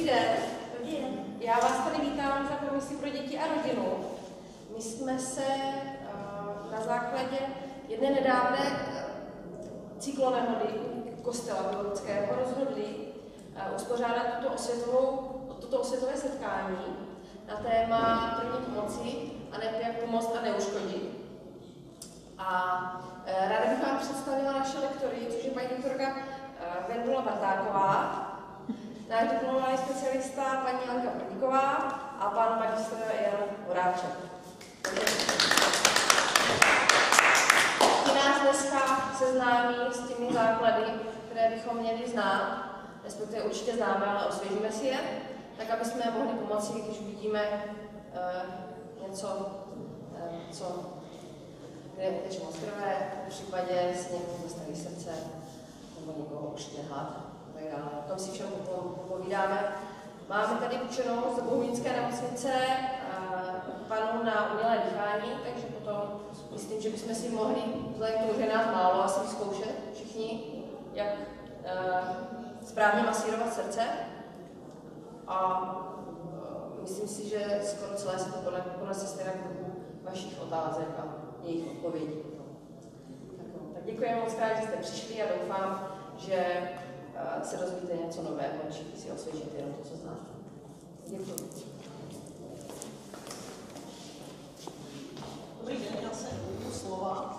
Dobrý den. Já vás tady vítám za Komisi pro děti a rodinu. My jsme se na základě jedné nedávné cyklonehody kostela Biblického rozhodli uspořádat toto osvětové setkání na téma první pomoci a jak pomoct a neuškodit. A ráda bych vám představila naše lektory, což je paní doktorka Vendula Bartáková, náš diplomovaný specialista paní Lenka Prodíková a pan magistr Jan Horáček. Ti nás dneska seznámí s těmi základy, které bychom měli znát, respektive určitě známe, ale osvěžíme si je, tak aby jsme mohli pomoci, když vidíme něco, kde je teče moc krve, v případě s někoho zastaví srdce nebo někoho ušne hlad. O tom si všem povídáme. Máme tady učenou z Bohunické nemocnice panu na umělé dýchání, takže potom myslím, že bychom si mohli, vzhledem k tomu, že je nás málo, asi zkoušet všichni, jak správně masírovat srdce. A myslím si, že skoro celé se to ponese stejně k druhu vašich otázek a jejich odpovědí. Tak děkujeme moc krát, že jste přišli a doufám, že se dozvíte něco nového, všichni si osvěžíte jenom to, co znáte. Děkuji. Dobrý den, já se ujmu slova.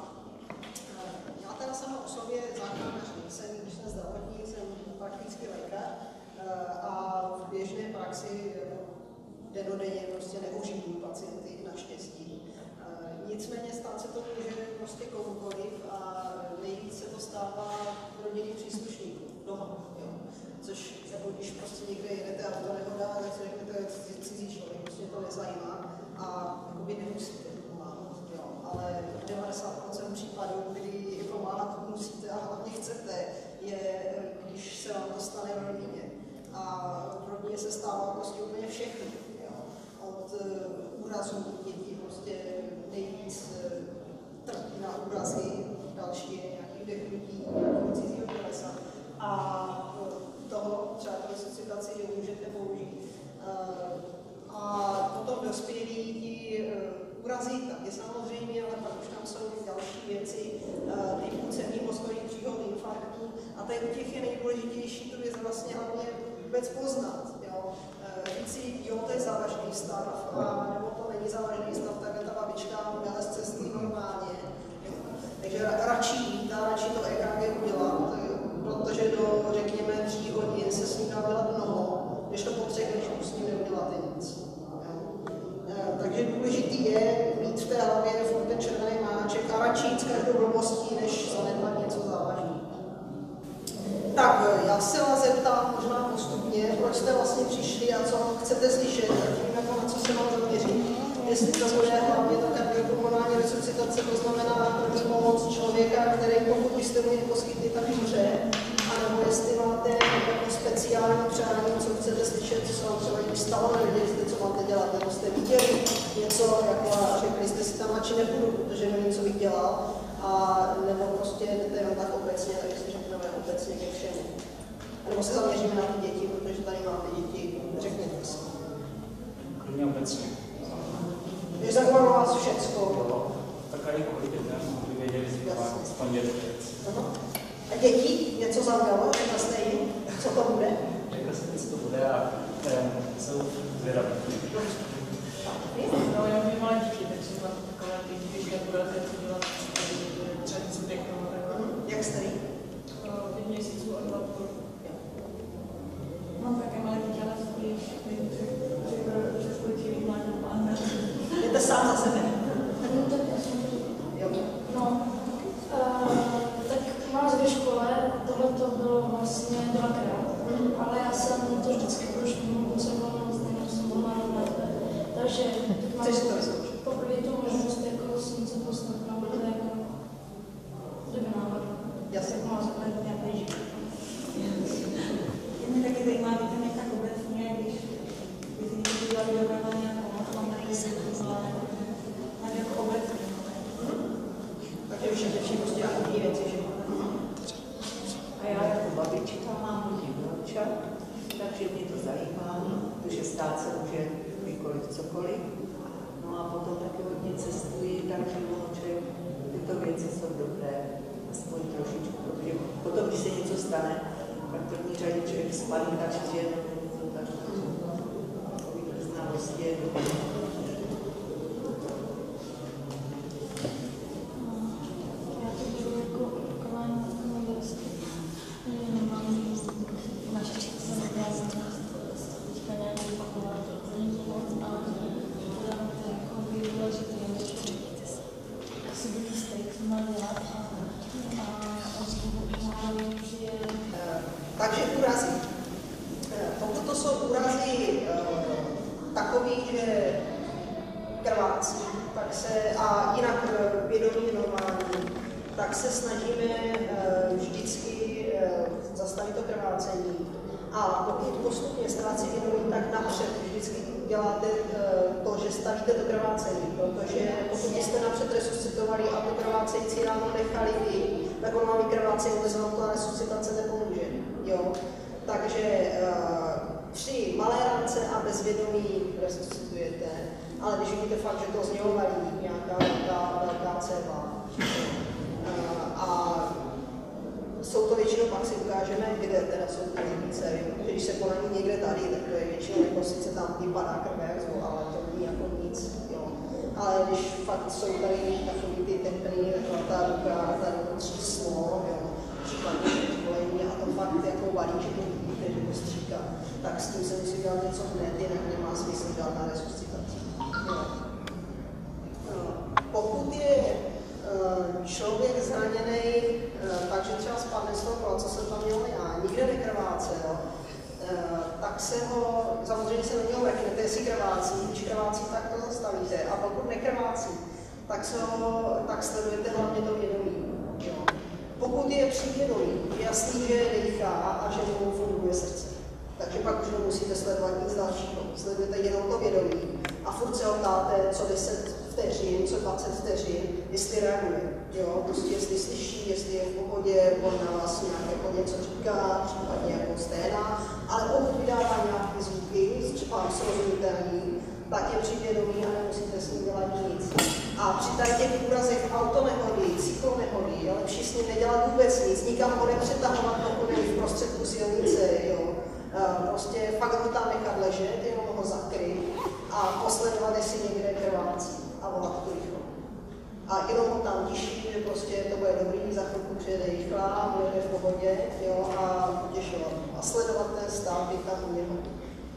Já teda sama o sobě záchranář nejsem, když jsem zdravotník, jsem praktický lékař a v běžné praxi dennodenně prostě neuživuju pacienty, naštěstí. Nicméně stát se to může prostě komukoliv a nejvíc se to stává v rodinných příslušníků doma. Jo. Což jako když prostě někde jedete a to nehodá, tak si řeknete, to je cizí člověk, prostě to nezajímá a jakoby nemusíte pomáhat. Jo. Ale 90% případů, kdy pomáhat musíte a hlavně chcete, je, když se vám to stane v rodině. A v rodině se stává prostě úplně všechno. Jo. Od úrazů dětí prostě nejvíc trpí na úrazy, další je nějaký vdechnutí cizího tělesa. A toho třeba pro resuscitaci můžete použít. A potom dospělí ti úrazy taky samozřejmě, ale pak už tam jsou další věci typu cévní mozkových příhod, infarktů. A tady u těch je nejdůležitější tu věc vlastně hlavně vůbec poznat. Jo? Říct si, jo, to je závažný stav, a nebo to není závažný stav, takhle ta babička měla z cesty normálně. Takže radši to EKG udělat, protože do, řekněme, 3 hodin se s ním dá dělat mnoho, než to po 3 hodinách s ním neuděláte nic. Takže důležitý je mít v té hlavě furt ten červený máček a radši jít s každou blbostí, než zanedbat něco závažného. Tak, já se vás zeptám možná postupně, proč jste vlastně přišli a co chcete slyšet, a tím jako na co se mám zaměřit. Jestli to bude hlavně ta kardiopulmonální resuscitace, to znamená první pomoc člověka, který pokud byste mu neposkytli, tak umře, anebo jestli máte jako speciální přání, co chcete slyšet, co se vám třeba někdy stalo, nevěděli jste, co máte dělat, nebo jste viděli něco, jako řekli jste si tam radši nepůjdu, protože nevím, co bych dělal, a nebo prostě jdete jenom tak obecně, takže si řekneme obecně ke všemu. A nebo se zaměříme na ty děti, protože tady máte děti, řekněte si. Klidně obecně. Je zajímalo vás všecko. Tak ani kolik dětem, aby věděli, že to má aspoň věc. A děti, něco zaujalo, řekla jste jim, co to bude? Řekla jsem, co to bude a jsou zvědaví. No, já mám malé děti, takže mám takové ty, když nebudete dělat třeba něco pěkného. Jak starý? 5 měsíců a 2,5. Mám také malé dítě, ale že skončí mládě. Jdete sám za sebe? No, tak mám ve škole, tohle to bylo vlastně 2krát, ale já jsem to vždycky trošku potřebovala, jsem mohla lépe. Takže tak mám poprvé tu možnost jako si něco poslat, no, to je jako kdyby náhodou. Jasně. Tak mám zakladit nějaký život. Mě taky zajímá, víte, mě tak obecně, když si někdo dělá dobrovolně jako mám tady tak jako obecně. Takže už je prostě nějaké věci, že? A já jako babička mám hodně vnoučat, takže mě to zajímá. stát se může kdykoliv, cokoliv. No a potom taky hodně cestují, takže člověk, tyto věci jsou dobré, aspoň trošičku, protože potom, když se něco stane, tak v první řadě člověk spadí tak, že to tak znalosti je dobré. Já to beru jako opakování modlitby. Nemám naše číslo teďka nějak opakovat, to není moc, ale teda to je jako důležité, že si budu jistý, co má dělat Takže úrazy. Pokud to jsou úrazy takový, že krvácí, tak se, a jinak vědomí normální, tak se snažíme vždycky zastavit to krvácení. A pokud postupně ztrácí vědomí, tak napřed vždycky děláte to, že stavíte to krvácení, protože pokud byste napřed resuscitovali a to krvácející ráno nechali vy, tak on vám vykrvácejí, vůbec vám ta resuscitace nepomůže. Jo? Takže při malé rance a bezvědomí resuscitujete, ale když vidíte fakt, že to z něho valí nějaká velká céva, a jsou to většinou, pak si ukážeme, kde teda jsou ty více, když se poraní někde tady, tak to je většinou, jako sice tam vypadá krve jak zlo, ale to není jako nic, jo. Ale když fakt jsou tady takový ty tepný, ta ruka, tady tříslo, jo, případně školení a to fakt jako valí, že to vidíte, že to stříká, tak s tím se musí dělat něco hned, jinak nemá smysl žádná resuscitace. Pokud je člověk zraněný, takže třeba spadne z toho kola, co jsem tam měl já, nikde nekrvácel, tak se ho, samozřejmě se na něho vrknete, jestli krvácí, když krvácí, tak to zastavíte, a pokud nekrvácí, tak sledujete hlavně to vědomí. Jo. Pokud je přívědomí, je jasný, že dýchá a že mu funguje srdce. Takže pak už nemusíte sledovat nic dalšího. Sledujete jenom to vědomí a furt se ho ptáte, co 10 vteřin, co 20 vteřin, jestli reaguje. Jo? Prostě jestli slyší, jestli je v pohodě, on na vás nějak jako něco říká, případně jako sténa, ale pokud vydává nějaké zvuky, třeba srozumitelný, tak je přivědomí a nemusíte s ním dělat nic. A při tady těch úrazech autonehody, cyklonehody, je lepší s ním nedělat vůbec nic, nikam ho nepřetahovat, pokud je v prostředku silnice, jo. Prostě fakt ho tam nechat ležet, jenom ho zakryt a posledovat, jestli někde krvácí a volat to rychlo. A jenom ho tam tiší, že prostě to bude dobrý, za chvilku přijede rychlá, bude v pohodě, jo, a potěšovat. A sledovat ten stav, je tam u něho.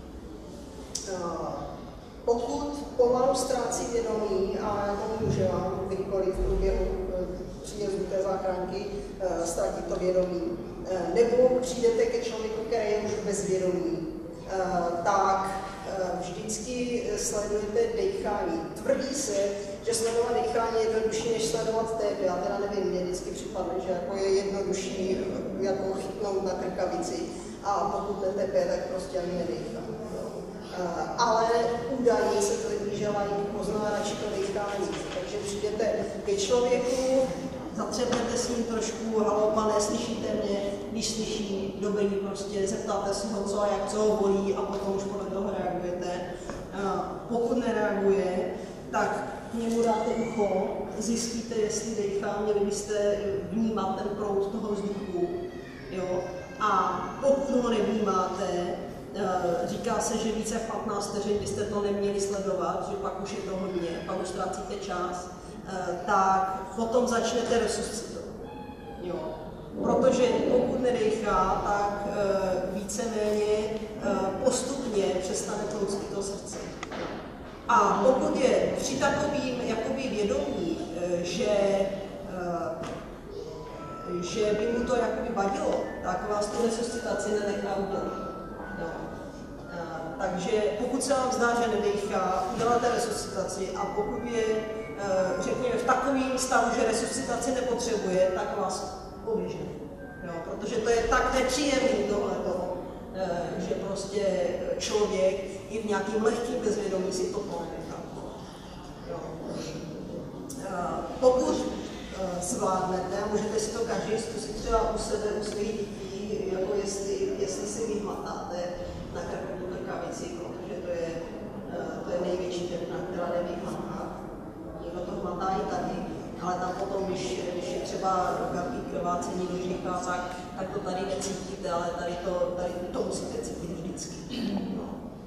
Pokud pomalu ztrácí vědomí, a jako může vám kdykoliv v průběhu příjezdu té záchranky ztratit to vědomí, nebo přijdete ke člověku, který je už bezvědomý, tak vždycky sledujete dýchání. Tvrdí se, že sledovat dýchání je jednodušší, než sledovat tep. Já teda nevím, mě vždycky připadne, že jako je jednodušší jako chytnout na krkavici a pokud netepe, tak prostě ani nedýchá. Ale údajně se tvrdí, že mají poznávači to dýchání. Takže přijdete ke člověku, zatřebnete s ním trošku, halo pane, slyšíte mě, když slyší, dobrý, prostě zeptáte se ho, co a jak, co ho bolí a potom už podle toho reagujete. Pokud nereaguje, tak k němu dáte ucho, zjistíte, jestli dýchá, měli byste vnímat ten proud toho vzduchu, jo? A pokud ho nevnímáte, říká se, že více jak 15 vteřin byste to neměli sledovat, že pak už je to hodně, pak už ztrácíte čas, tak potom začnete resuscitovat. Jo. Protože pokud nedýchá, tak víceméně postupně přestane tlouct to srdce. A pokud je při takovým jakoby vědomí, že by mu to jakoby vadilo, tak vás tu resuscitaci nenechá udělat. Takže pokud se vám zdá, že nedýchá, uděláte resuscitaci a pokud je, řekněme, v takovém stavu, že resuscitaci nepotřebuje, tak vás pověžne. Protože to je tak nepříjemný tohleto, že prostě člověk i v nějakým lehkým bezvědomí si to ponechá. Pokud zvládnete, můžete si to každý zkusit třeba u sebe, u svých dětí, jako jestli si vyhmatáte na krku tu krkavici, protože to je největší tepna, která jde vyhmatá. Někdo to hmatá i tady, ale tam potom, když je třeba velký krvácení do říká, tak to tady necítíte, ale tady to musíte cítit vždycky. No.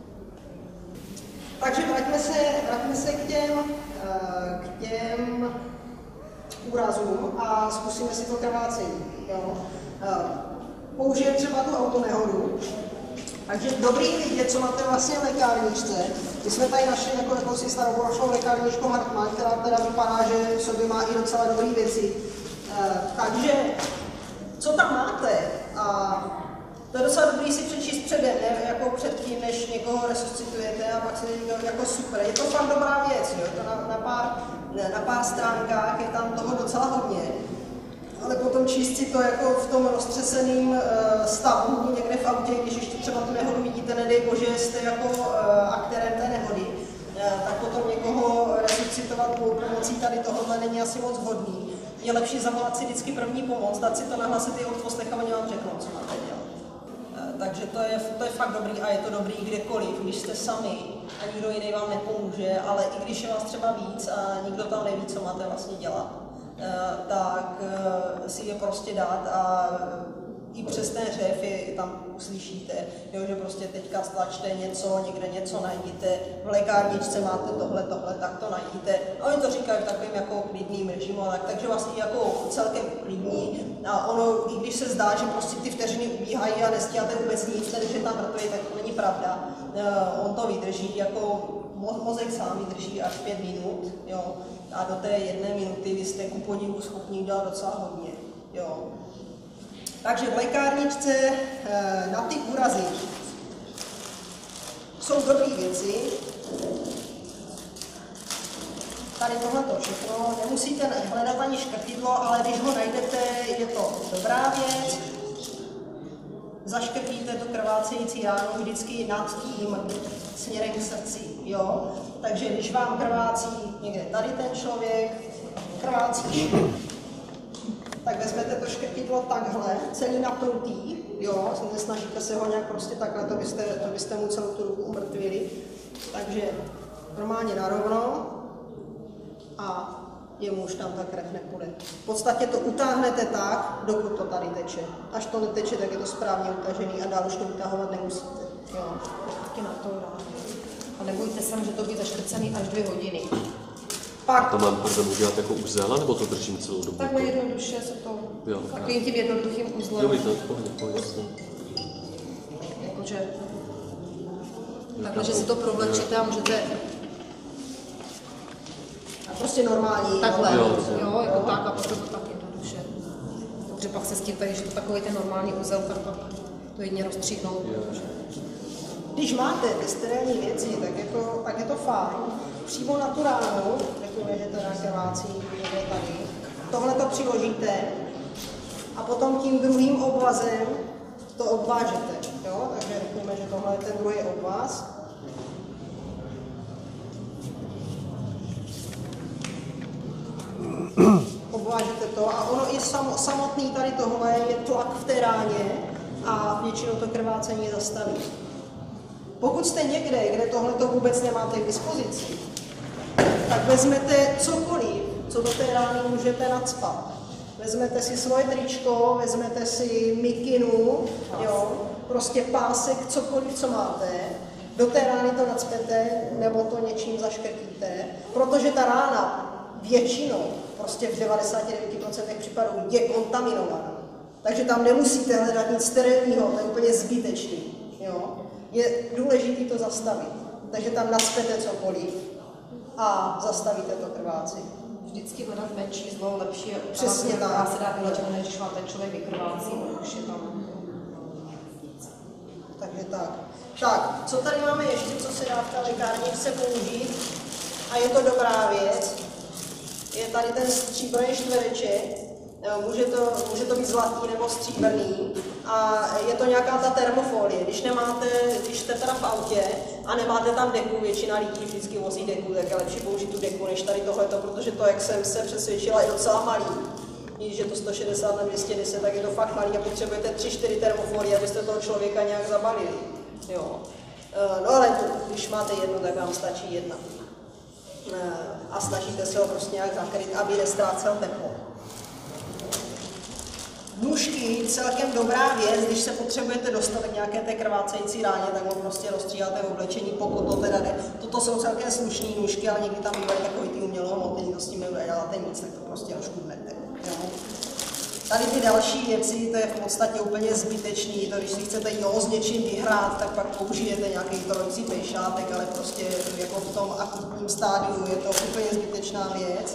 Takže vraťme se k těm úrazům a zkusíme si to krvácení. Použijeme třeba tu autonehodu. Takže dobrý vidět, co máte vlastně v lékárničce. My jsme tady našli jakousi staroboročnou lékárničku Hartmann, která teda vypadá, že v sobě má i docela dobré věci. Takže, co tam máte? A to je docela dobrý si přečíst předem, ne? Jako předtím, než někoho resuscitujete a pak si říkáte jako super. Je to fakt dobrá věc, jo? To na pár stránkách je tam toho docela hodně. Ale potom číst si to jako v tom roztřeseném stavu někde v autě, když ještě třeba tu nehodu vidíte, nedej bože, jste jako aktérem té nehody, tak potom někoho resuscitovat pomocí tady tohohle není asi moc vhodný. Je lepší zavolat si vždycky první pomoc, dát si to nahlásit i odposlech a oni vám řeknou, co máte dělat. Takže to je fakt dobrý a je to dobrý kdekoliv, když jste sami a nikdo jiný vám nepomůže, ale i když je vás třeba víc a nikdo tam neví, co máte vlastně dělat, tak si je prostě dát a i přes ten řev je tam uslyšíte, jo, že prostě teďka stlačte něco, někde něco najdíte, v lékárničce máte tohle, tak to najdíte. A oni to říkají v takovým jako klidným režimu, takže vlastně jako celkem klidní. A ono, i když se zdá, že prostě ty vteřiny ubíhají a nestíháte vůbec nic, tedy že tam mrtvý, tak to není pravda. On to vydrží, jako mozek sám vydrží až 5 minut, jo. A do té 1 minuty vy jste ku podivu schopni udělat docela hodně, jo. Takže v lékárničce na ty úrazy jsou dobré věci. Tady tohleto všechno, nemusíte hledat ani škrtidlo, ale když ho najdete, je to dobrá věc. Zaškrtíte tu krvácející ránu vždycky nad tím směrem k srdci, jo. Takže když vám krvácí někde tady ten člověk, krvácí, tak vezmete to škrtidlo takhle, celý napnutý, jo, nesnažíte se ho nějak prostě takhle, to byste mu celou tu ruku umrtvili. Takže normálně narovno a jemu už tam ta krev nepůjde. V podstatě to utáhnete tak, dokud to tady teče. Až to neteče, tak je to správně utažený a dál už to utahovat nemusíte. Jo, taky na to dá. A nebojte se, že to bude zaškrcený až 2 hodiny. Pak to mám pardon udělat jako uzel, nebo to držím celou dobu? Takhle jednoduše se to, takovým tím jednoduchým uzlem. Jo, to jasně. Jakože, takhle, že si to provlečíte a můžete prostě normální, takhle, jo, jako tak a potom to tak jednoduše. Takže pak se s tím tady, že to takový ten normální uzel, tak pak to jedně rozstříhnout. Když máte ty sterilní věci, tak je to fajn. Přímo na tu ránu, řekněme, že teda krvácí někde tady, tohle to přiložíte a potom tím druhým obvazem to obvážete. Jo? Takže řekněme, že tohle je ten druhý obvaz. Obvážete to a ono i samotný tady tohle je tlak v té ráně a většinou to krvácení zastaví. Pokud jste někde, kde tohle to vůbec nemáte k dispozici, tak vezmete cokoliv, co do té rány můžete nacpat. Vezmete si svoje tričko, vezmete si mikinu, jo, prostě pásek, cokoliv, co máte, do té rány to nacpete, nebo to něčím zaškrtíte, protože ta rána většinou, prostě v 99% případů, je kontaminovaná. Takže tam nemusíte hledat nic sterilního, to je úplně zbytečný. Jo. Je důležité to zastavit. Takže tam nacpete cokoliv a zastavíte to krvácení. Vždycky hledat menší zlo, lepší je přesně tak. Se dá vylečit, než když vám ten člověk vykrvácí, už je tam. Takže tak. Tak, co tady máme ještě, co se dá v té lékárničce použít? A je to dobrá věc. Je tady ten stříbrný čtvereček. Může to být zlatý nebo stříbrný a je to nějaká ta termofolie. Když jste teda v autě a nemáte tam deku, většina lidí vždycky vozí deku, tak je lepší použít tu deku než tady tohleto, protože to, jak jsem se přesvědčila, je docela malý. Když je to 160 na 210, tak je to fakt malý a potřebujete 3-4 termofolie, abyste toho člověka nějak zabalili. Jo. No ale když máte jedno, tak vám stačí jedna. A snažíte se ho prostě nějak zakryt, aby neztrácel teplo. Nůžky, celkem dobrá věc, když se potřebujete dostat k nějaké té krvácející ráně, tak ho prostě rozstříháte v oblečení, pokud to teda jde. Toto jsou celkem slušné nůžky, ale někdy tam bývají takový ty umělohmotný, to s tím neděláte nic, tak to prostě rozškudnete. Tady ty další věci, to je v podstatě úplně zbytečný, to když si chcete s něčím vyhrát, tak pak použijete nějaký trojící pejšátek, ale prostě jako v tom akutním stádiu je to úplně zbytečná věc.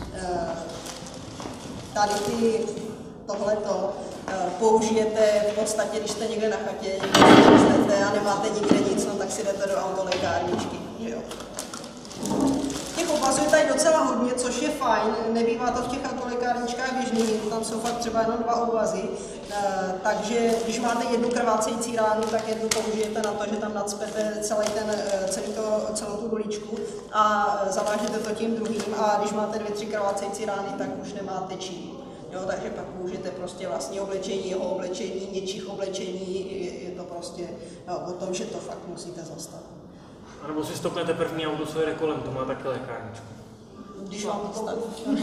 Tady ty tohleto použijete v podstatě, když jste někde na chatě, někde a nemáte nikde nic, no, tak si jdete do autolékárničky. Jo. Těch obvazů je tady docela hodně, což je fajn, nebývá to v těch autolékárničkách běžný, tam jsou fakt třeba jenom 2 obvazy, takže když máte jednu krvácející ránu, tak jednu použijete na to, že tam nacpete celou tu guličku a zavážete to tím druhým a když máte 2-3 krvácející rány, tak už nemáte čím. Jo, takže pak použijete prostě vlastní oblečení, jeho oblečení, něčích oblečení, je to prostě o tom, že to fakt musíte zastavit. A nebo si stopnete první auto, co jede kolem, to má taky lékárničku. Když vám to staví.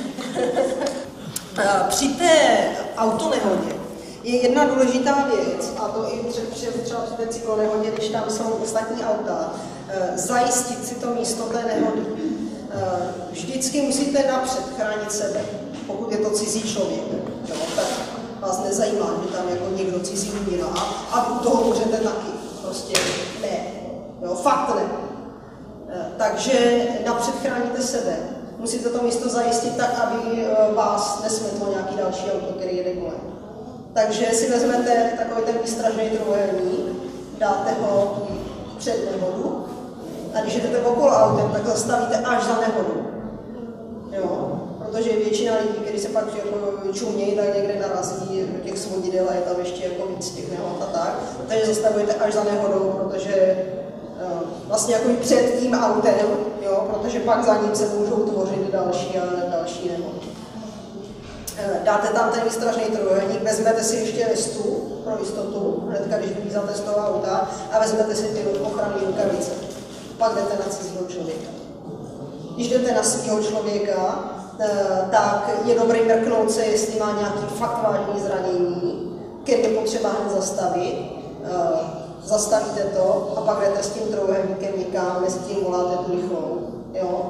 Při té autonehodě je jedna důležitá věc, a to i třeba při té cyklonehodě, když tam jsou ostatní auta, zajistit si to místo té nehody. Vždycky musíte napřed chránit sebe, pokud je to cizí člověk. Jo, tak vás nezajímá, že tam jako někdo cizí umírá a u toho můžete taky. Prostě ne. Jo, fakt ne. Takže napřed chráníte sebe. Musíte to místo zajistit tak, aby vás nesmetlo nějaký další auto, který jede kolem. Takže si vezmete takový ten výstražný trojúhelník, dáte ho před nehodu a když jdete okolo autem, tak zastavíte až za nehodu. Jo? Protože většina lidí, kteří se pak jako čumějí, tak někde narazí do těch svodidel a je tam ještě jako víc těch nehod a tak. Takže zastavujete až za nehodou, protože vlastně jako před tím autem, jo? Protože pak za ním se můžou tvořit další nehody. Dáte tam ten výstražný trojúhelník, vezmete si ještě listu pro jistotu, hnedka když vylízáte z toho auta a vezmete si ty ochranné rukavice. Pak jdete na cizího člověka. Když jdete na svého člověka, tak je dobré mrknout se, jestli má nějaký fakt vážný zranění, který je potřeba hned zastavit. Zastavíte to a pak jdete s tím trojúhelníkem někam, mezi tím voláte tu rychlou. Jo?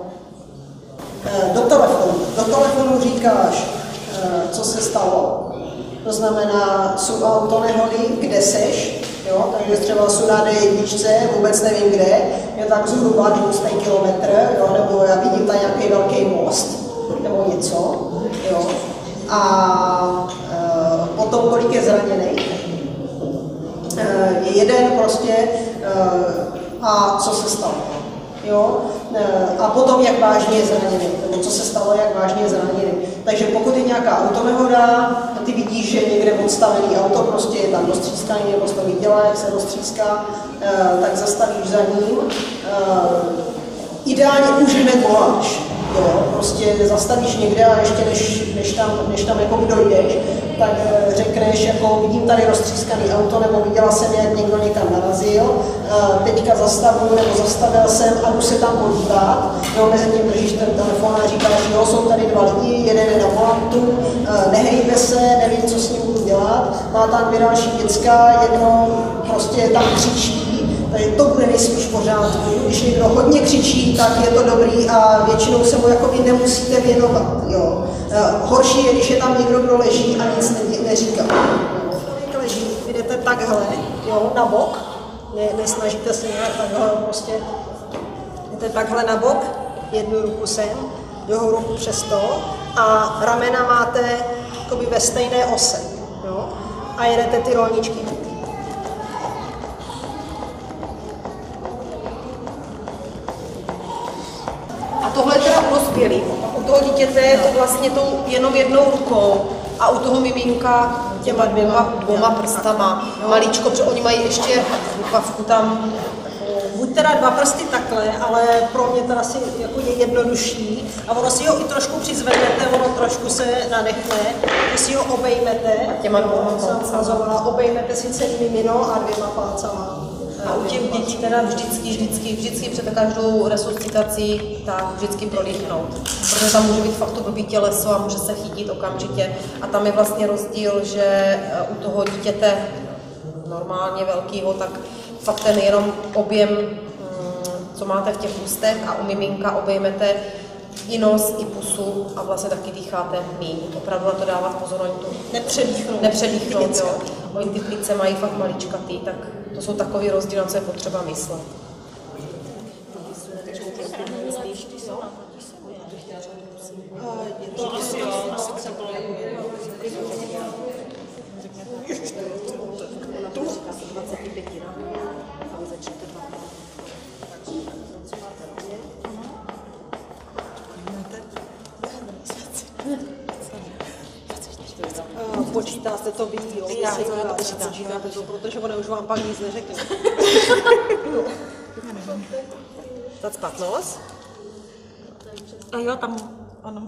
Do telefonu říkáš, co se stalo. To znamená, jsou autonehody, kde seš, jo? Takže třeba jsou na D1, vůbec nevím kde, je tak zhruba 200 km, jo? Nebo já vidím tam nějaký velký most, nebo něco. Jo? A o tom, kolik je zraněný, je jeden prostě a co se stalo. Jo? A potom, jak vážně je zraněný, nebo co se stalo, jak vážně je zraněný. Takže pokud je nějaká autonehoda a ty vidíš, že někde odstavený auto, prostě je tam roztřískaný, nebo to viděla, jak se roztříská, tak zastavíš za ním. Ideálně už hned voláš. Jo? Prostě zastavíš někde a ještě než tam jako dojdeš, tak řekneš, jako vidím tady roztřískaný auto, nebo viděla jsem, jak někdo někam narazil, teďka zastavuju, nebo zastavil jsem a jdu se tam podívat. Jo, mezi tím držíš ten telefon a říkáš, jo, jsou tady 2 lidi, jeden je na volantu, nehejbe se, nevím, co s ním budu dělat, má tam 2 další děcka, jedno prostě tam křičí, takže to bude nejspíš v pořádku. Když někdo hodně křičí, tak je to dobrý a většinou se mu jakoby nemusíte věnovat. Jo. Horší je, když je tam někdo, kdo leží a nic neříká. Člověk leží, jdete takhle, jo, na bok, nesnažíte se nějak takhle, prostě jdete takhle na bok, jednu ruku sem, druhou ruku přes to a ramena máte jakoby ve stejné ose. Jo, a jedete ty rolničky. Tohle je teda u dospělých. U toho dítěte je to vlastně tou jenom jednou rukou a u toho miminka těma dvěma prstama. Maličko, protože oni mají ještě rukavku tam, buď teda 2 prsty takhle, ale pro mě teda si jako je jednodušší a ono si ho i trošku přizvednete, ono trošku se nadechne, že si ho obejmete, těma dvěma palcama. Obejmete si celý mimino a 2 palcama. A u těch dětí teda vždycky před každou resuscitací tak vždycky prolíchnout. Protože tam může být fakt to blbý těleso a může se chytit okamžitě. A tam je vlastně rozdíl, že u toho dítěte normálně velkýho, tak fakt ten jenom objem, co máte v těch ústech a u miminka obejmete i nos, i pusu a vlastně taky dýcháte míň. Opravdu na to dávat pozor, oni to nepředýchnout, jo. Oni ty plíce mají fakt maličkatý, tak to jsou takový rozdíl, co je potřeba myslet. Počítáte to ví, jo? Počítáte to, protože ono už vám pak nic neřekne. Zacpat nos. A jo, tam ono.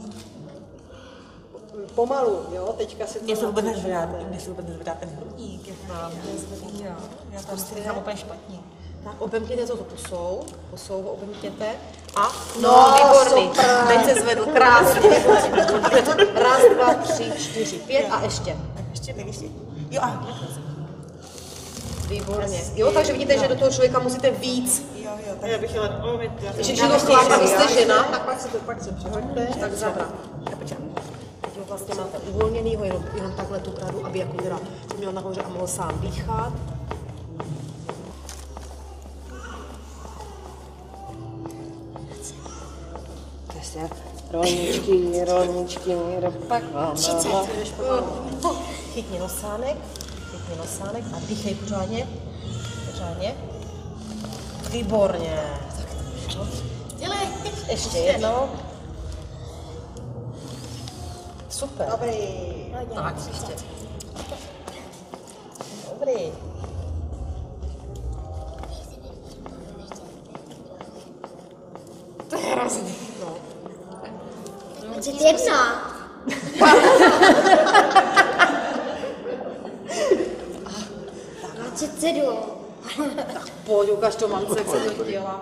Pomalu, jo? Teďka si to... Mně se vůbec nezvedá ten hrudník, jak mám. Já tam si nechám úplně špatně. Tak obemkněte to pusou ho obemkněte a výborný. Super. Teď se zvedl krásně. Raz, 2, 3, 4, 5 a ještě. Tak ještě. Jo, a Výborně. Jo, takže vidíte, že do toho člověka musíte víc. jo, tak já bych chtěla omít. Když to chlápá, vy jste žena, Tak pak se přehoďte. tak zabrat. Teď ho vlastně máte uvolněnýho, jenom takhle tu bradu, aby jako teda měl nahoře a mohl sám dýchat. Rolničky, pak vám. Chytni nosánek a dýchej pořádně. Výborně. Ještě jednou. Super. Dobrý. Tak, ještě. Dobrý. 21. Pojď, ukaž to mamce, jak se to dělá.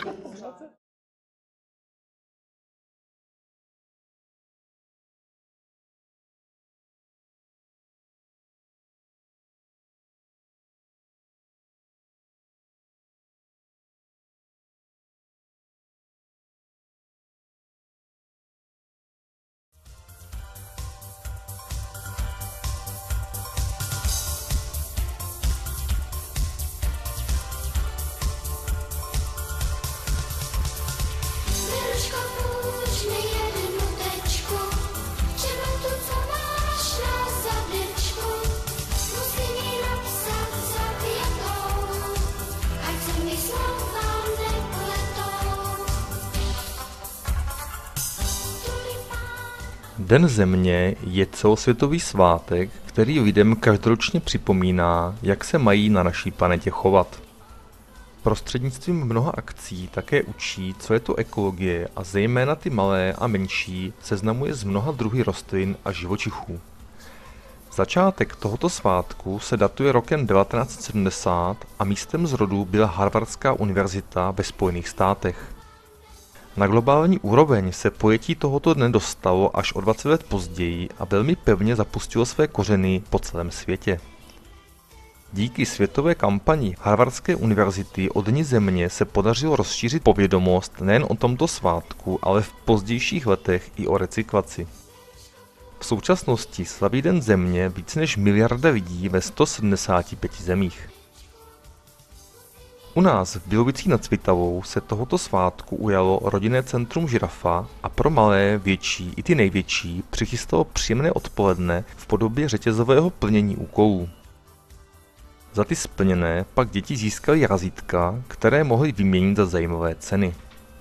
Den země je celosvětový svátek, který lidem každoročně připomíná, jak se mají na naší planetě chovat. Prostřednictvím mnoha akcí také učí, co je to ekologie a zejména ty malé a menší seznamuje s mnoha druhy rostlin a živočichů. Začátek tohoto svátku se datuje rokem 1970 a místem zrodu byla Harvardská univerzita ve Spojených státech. Na globální úroveň se pojetí tohoto dne dostalo až o 20 let později a velmi pevně zapustilo své kořeny po celém světě. Díky světové kampani Harvardské univerzity o Dni země se podařilo rozšířit povědomost nejen o tomto svátku, ale v pozdějších letech i o recyklaci. V současnosti slaví Den země více než miliarda lidí ve 175 zemích. U nás v Bílovicích nad Svitavou se tohoto svátku ujalo rodinné centrum Žirafa a pro malé, větší i ty největší přichystalo příjemné odpoledne v podobě řetězového plnění úkolů. Za ty splněné pak děti získaly razítka, které mohly vyměnit za zajímavé ceny.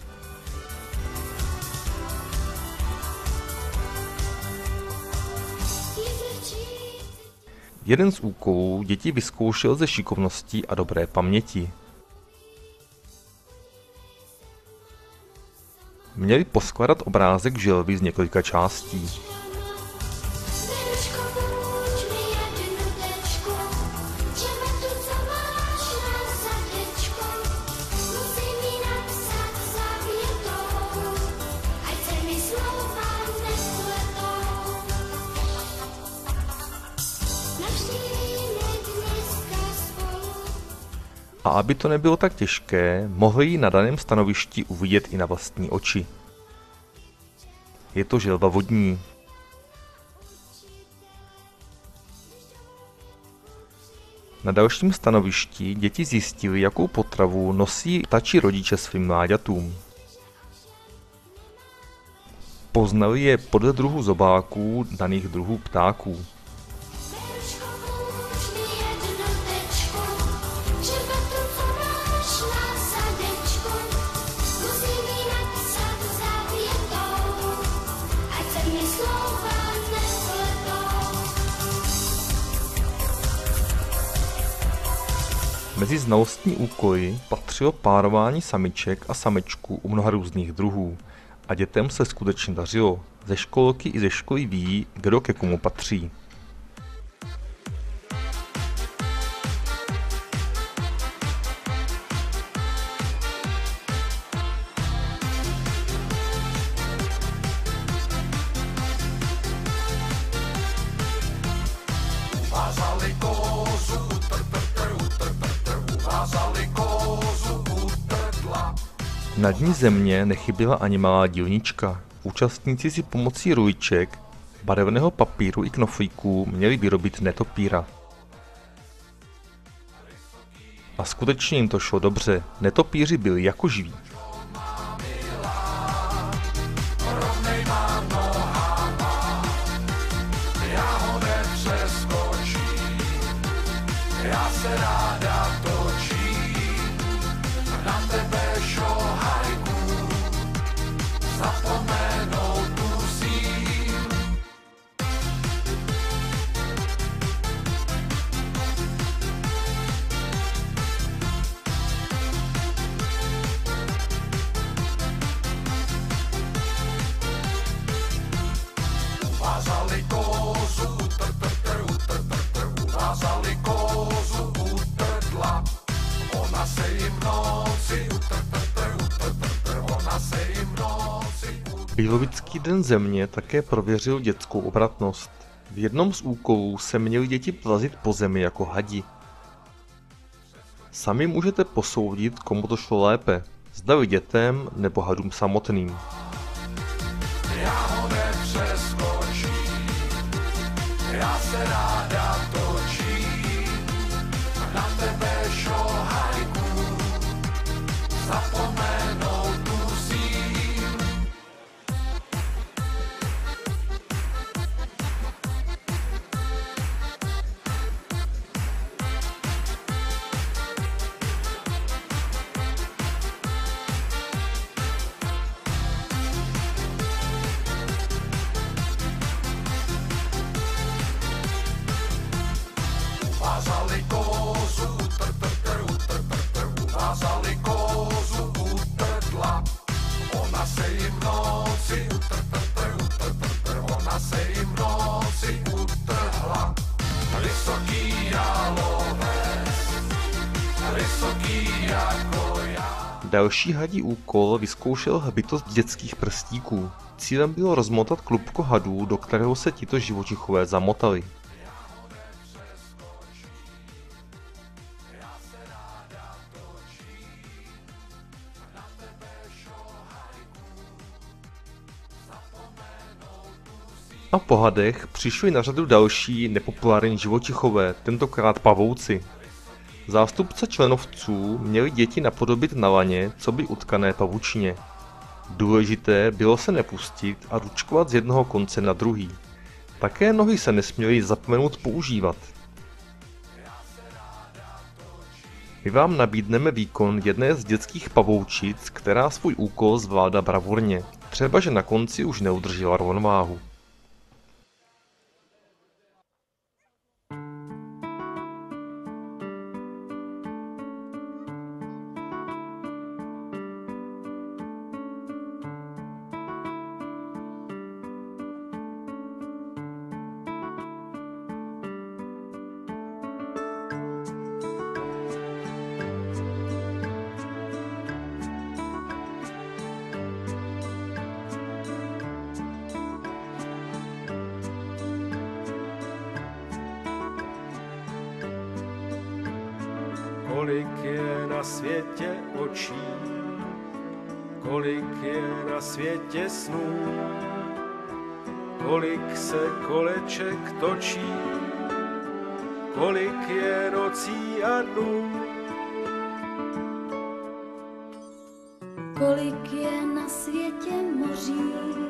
Jeden z úkolů děti vyzkoušel ze šikovnosti a dobré paměti. měli poskládat obrázek želvy z několika částí. A aby to nebylo tak těžké, mohli ji na daném stanovišti uvidět i na vlastní oči. Je to želva vodní. Na dalším stanovišti děti zjistili, jakou potravu nosí ptačí rodiče svým mláďatům. Poznali je podle druhu zobáků daných druhů ptáků. Mezi znalostní úkoly patřilo párování samiček a samečků u mnoha různých druhů a dětem se skutečně dařilo. Ze školky i ze školy ví, kdo ke komu patří. Na dní země nechyběla ani malá dílnička. Účastníci si pomocí ruliček, barevného papíru i knoflíků měli vyrobit netopíra. A skutečně jim to šlo dobře, netopíři byli jako živí. Bílovický den země také prověřil dětskou obratnost. V jednom z úkolů se měli děti plazit po zemi jako hadi. Sami můžete posoudit, komu to šlo lépe, zdali dětem nebo hadům samotným. Další hadí úkol vyzkoušel hbitost dětských prstíků. Cílem bylo rozmotat klubko hadů, do kterého se tito živočichové zamotali. A po hadech přišli na řadu další nepopulární živočichové, tentokrát pavouci. Zástupce členovců měli děti napodobit na laně, co by utkané pavučině. Důležité bylo se nepustit a ručkovat z jednoho konce na druhý. Také nohy se nesměly zapomenout používat. My vám nabídneme výkon jedné z dětských pavoučic, která svůj úkol zvládá bravurně. Třeba, že na konci už neudržela rovnováhu. kolik je na světě očí, kolik je na světě snů, kolik se koleček točí, kolik je nocí a dnů. Kolik je na světě moří,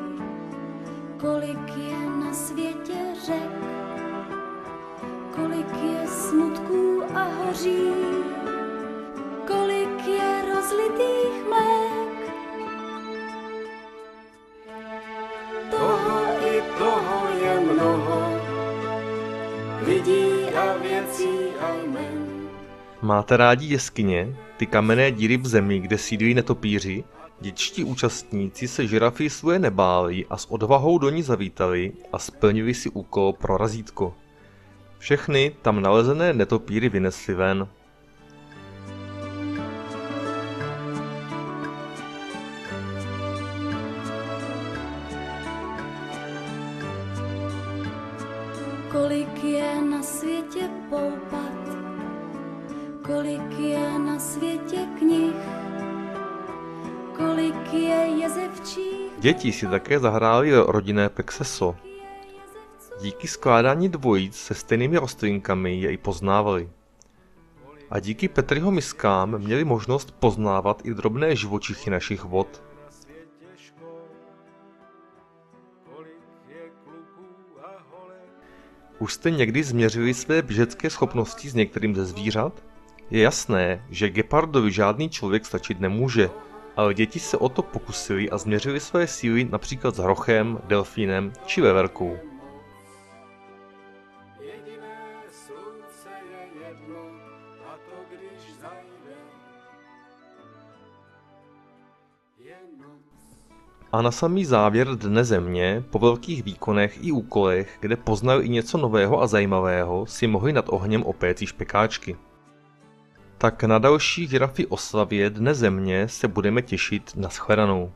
kolik je na světě řek, kolik je smutků a hoří, kolik je rozlitých mlék. Toho i toho je mnoho, lidí a věcí a jmen. Máte rádi jeskyně, ty kamenné díry v zemi, kde sídlí netopíři? Dětští účastníci se žirafy svoje nebáli a s odvahou do ní zavítali a splnili si úkol pro razítko. Všechny tam nalezené netopíry vynesli ven. Kolik je na světě poupat, kolik je na světě knih, kolik je jezevčích. Děti si také zahrály rodinné pexeso. Díky skládání dvojic se stejnými rostlinkami je i poznávali. A díky Petriho miskám měli možnost poznávat i drobné živočichy našich vod. Už jste někdy změřili své běžecké schopnosti s některým ze zvířat? Je jasné, že gepardovi žádný člověk stačit nemůže, ale děti se o to pokusili a změřili své síly například s hrochem, delfínem či veverkou. A na samý závěr Dne země, po velkých výkonech i úkolech, kde poznali i něco nového a zajímavého, si mohli nad ohněm opéct špekáčky. Tak na další žirafy oslavě Dne země se budeme těšit na shledanou.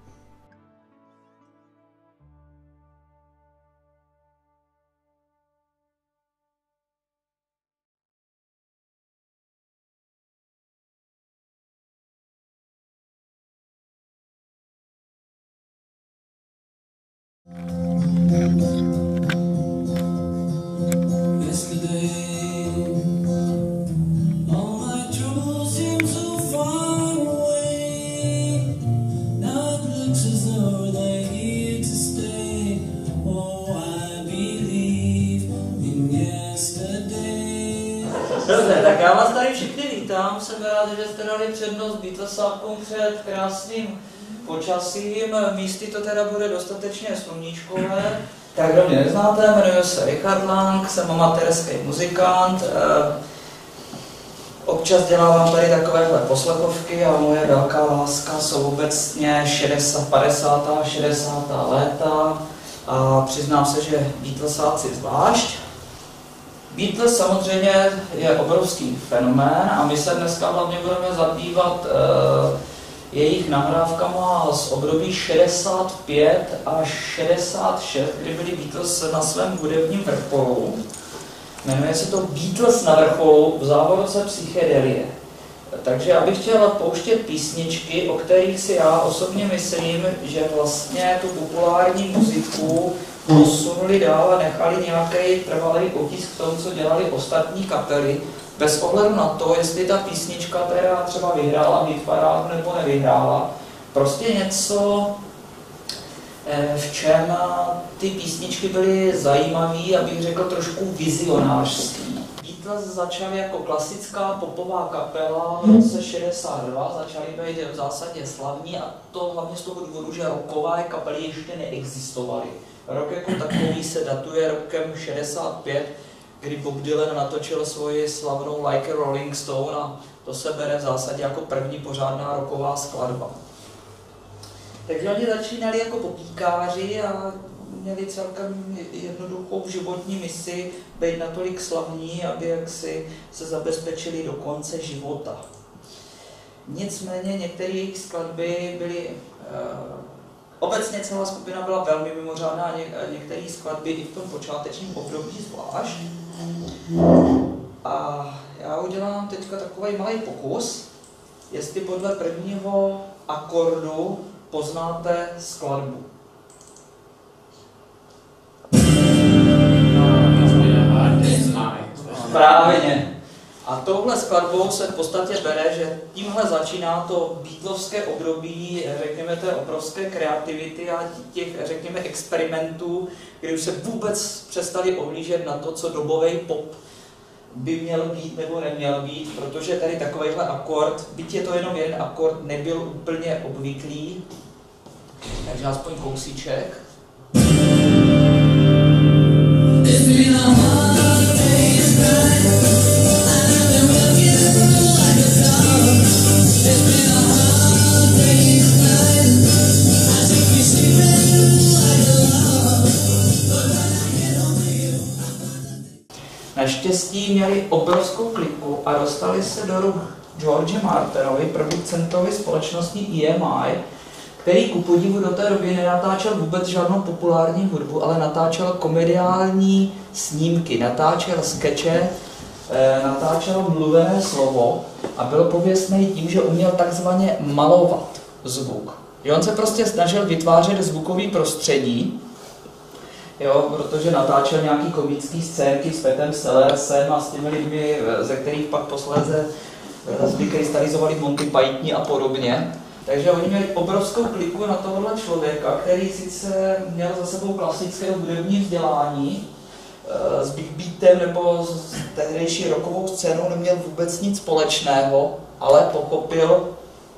Dobře, tak já vás tady všichni vítám, jsem rád, že jste dali přednost Beatlesákům před krásným počasím, místy to teda bude dostatečně sluníčkové. Tak kdo mě neznáte, jmenuji se Richard Lang, jsem amatérský muzikant, občas dělávám tady takovéhle poslechovky a moje velká láska jsou obecně 50. a 60. léta a přiznám se, že Beatlesáci zvlášť. Beatles samozřejmě je obrovský fenomén a my se dneska hlavně budeme zabývat jejich nahrávkama z období 65 až 66, kdy byli Beatles na svém hudebním vrcholu. Jmenuje se to Beatles na vrcholu v závorce psychedelie. Takže já bych chtěl pouštět písničky, o kterých si já osobně myslím, že vlastně tu populární muziku posunuli dál a nechali nějaký trvalý otisk v tom, co dělali ostatní kapely, bez ohledu na to, jestli ta písnička teda třeba vyhrála hitparádu nebo nevyhrála. Prostě něco, v čem ty písničky byly zajímavé, abych řekl trošku vizionářský. Beatles začali jako klasická popová kapela v roce 62, začali být v zásadě slavní a to hlavně z toho důvodu, že rockové kapely ještě neexistovaly. Rok jako takový se datuje rokem 65, kdy Bob Dylan natočil svoji slavnou Like a Rolling Stone a to se bere v zásadě jako první pořádná rocková skladba. Takže oni začínali jako popíkáři a měli celkem jednoduchou životní misi být natolik slavní, aby jaksi se zabezpečili do konce života. Nicméně některé jejich skladby byly obecně celá skupina byla velmi mimořádná a některé skladby i v tom počátečním období zvlášť. A já udělám teďka takový malý pokus, jestli podle prvního akordu poznáte skladbu. Správně. A touhle skladbou se v podstatě bere, že tímhle začíná to beatlovské období, řekněme, té obrovské kreativity a těch, řekněme, experimentů, kdy už se vůbec přestali ohlížet na to, co dobový pop by měl být nebo neměl být, protože tady takovýhle akord, byť je to jenom jeden akord, nebyl úplně obvyklý, takže aspoň kousíček. Naštěstí měli obrovskou kliku a dostali se do ruch George Martinovi, producentovi společnosti EMI, který ku podivu do té doby nenatáčel vůbec žádnou populární hudbu, ale natáčel komediální snímky, natáčel skeče, natáčel mluvené slovo a byl pověstný tím, že uměl takzvaně malovat zvuk. Že on se prostě snažil vytvářet zvukový prostředí, jo, protože natáčel nějaký komický scénky s Petem Sellersem a s těmi lidmi, ze kterých pak posléze vykrystalizovali Monty Pythoni a podobně. Takže oni měli obrovskou kliku na tohohle člověka, který sice měl za sebou klasické hudební vzdělání, s big beatem nebo s tehdejší rockovou scénou neměl vůbec nic společného, ale pochopil,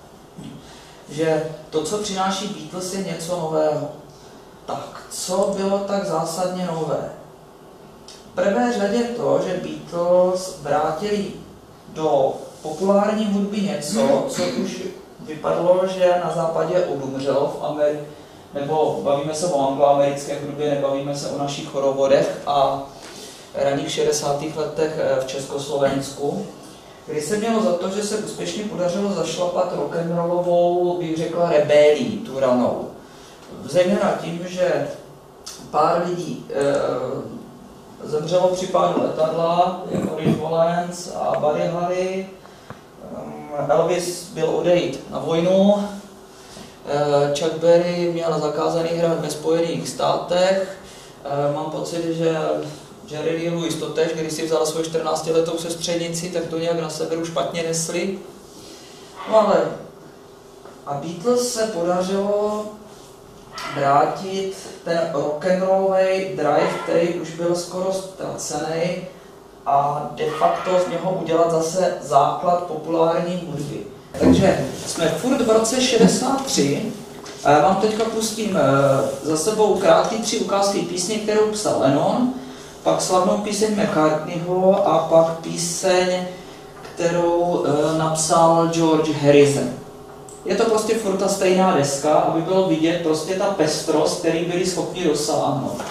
že to, co přináší Beatles, je něco nového. Tak, co bylo tak zásadně nové? V prvé řadě to, že Beatles vrátili do populární hudby něco, co už vypadlo, že na západě odumřelo v Americe, nebo bavíme se o angloamerické hudbě, nebavíme se o našich chorovodech a raných 60. letech v Československu, kdy se mělo za to, že se úspěšně podařilo zašlapat rock'n'rollovou, bych řekla, rebelii, tu ranou. Zejména tím, že pár lidí zemřelo při pádu letadla, jako Rich Valens a Buddy Holly. Elvis byl odejít na vojnu, Chuck Berry měl zakázaný hrát ve Spojených státech. Mám pocit, že Jerry Lee Lewis totež, když si vzal svou 14letou sestřenici, tak to nějak na severu špatně nesli. No ale a Beatles se podařilo vrátit ten rock'n'rollový drive, který už byl skoro ztracený, a de facto z něho udělat zase základ populární hudby. Takže jsme furt v roce 63 a já vám teďka pustím za sebou krátké 3 ukázky písně, kterou psal Lennon, pak slavnou píseň McCartneyho a pak píseň, kterou napsal George Harrison. Je to prostě furt ta stejná deska, aby bylo vidět prostě ta pestrost, který byli schopni dosáhnout.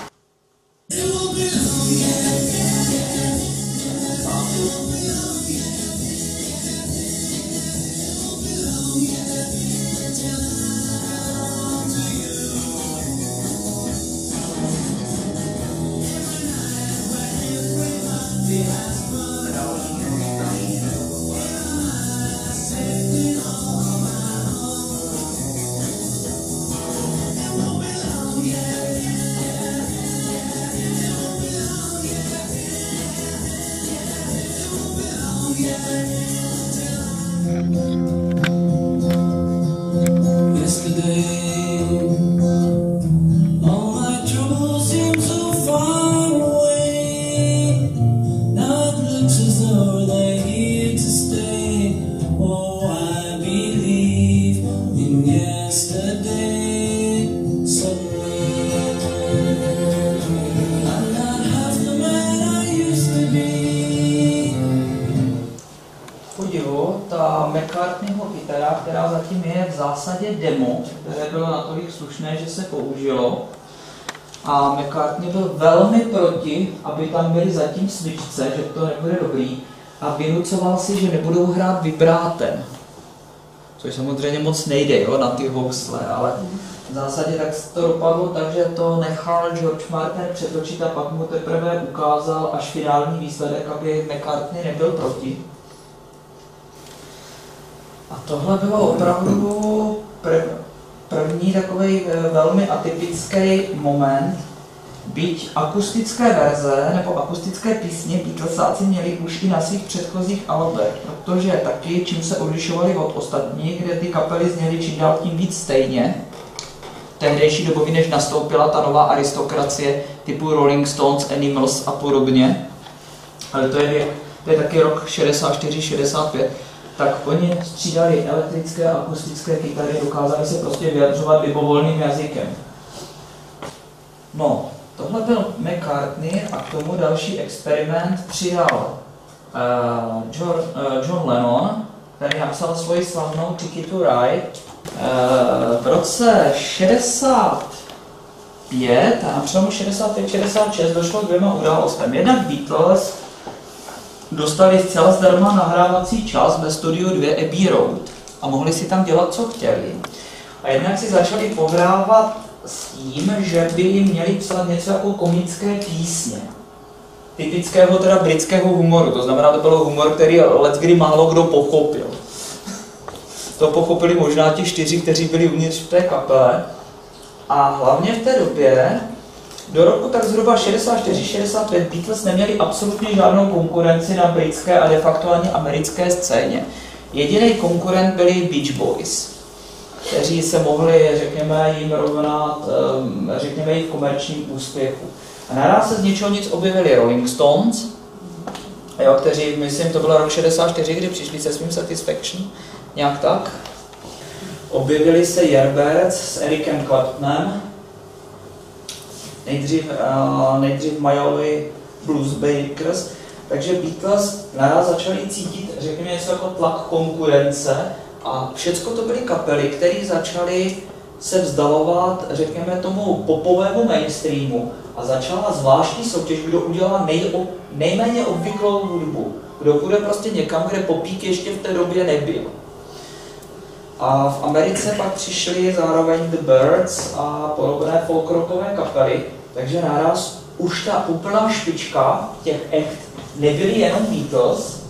McCartneyho kytara, která zatím je v zásadě demo, které bylo natolik slušné, že se použilo. A McCartney byl velmi proti, aby tam byly zatím svičce, že to nebude dobrý, a vynucoval si, že nebudou hrát vibrátem. Což samozřejmě moc nejde, jo, na ty housle, ale v zásadě tak to dopadlo tak, že to nechal George Martin přetočit a pak mu teprve ukázal až finální výsledek, aby McCartney nebyl proti. A tohle bylo opravdu první takový velmi atypický moment, byť akustické verze nebo akustické písně Beatlesáci měli už i na svých předchozích albech, protože taky, čím se odlišovali od ostatních, kde ty kapely zněly čím dál tím víc stejně, tehdejší doby, než nastoupila ta nová aristokracie typu Rolling Stones, Animals a podobně, ale to je taky rok 64-65, tak oni střídali elektrické a akustické kytary, dokázali se prostě vyjadřovat libovolným jazykem. No, tohle byl McCartney a k tomu další experiment přidal John Lennon, který napsal svoji slavnou Ticket to Ride. V roce 65 a na přelomu 65-66 došlo k dvěma událostem. Jednak Beatles dostali zcela zdarma nahrávací čas ve studiu 2 Abbey Road a mohli si tam dělat, co chtěli. A jednak si začali pohrávat s tím, že by měli psát něco jako komické písně. Typického teda britského humoru, to znamená, to byl humor, který leckdy málo kdo pochopil. To pochopili možná ti 4, kteří byli uvnitř v té kapele. A hlavně v té době, do roku tak zhruba 64-65, Beatles neměli absolutně žádnou konkurenci na britské a de facto ani americké scéně. Jediný konkurent byli Beach Boys, kteří se mohli, řekněme, jim rovnat, řekněme, i v komerčním úspěchu. A naraz se z ničeho nic objevili Rolling Stones, jo, kteří, myslím, to bylo rok 64, kdy přišli se svým Satisfaction, nějak tak. Objevili se Yardbirds s Ericem Claptonem, nejdřív Miami Blues Breakers, takže Beatles naraz začali cítit, řekněme, něco jako tlak konkurence a všecko to byly kapely, které začaly se vzdalovat, řekněme, tomu popovému mainstreamu a začala zvláštní soutěž, kdo udělá nejméně obvyklou hudbu, kdo půjde prostě někam, kde popík ještě v té době nebyl. A v Americe pak přišly zároveň The Byrds a podobné folkrockové kapely, takže naraz už ta úplná špička těch act nebyly jenom Beatles,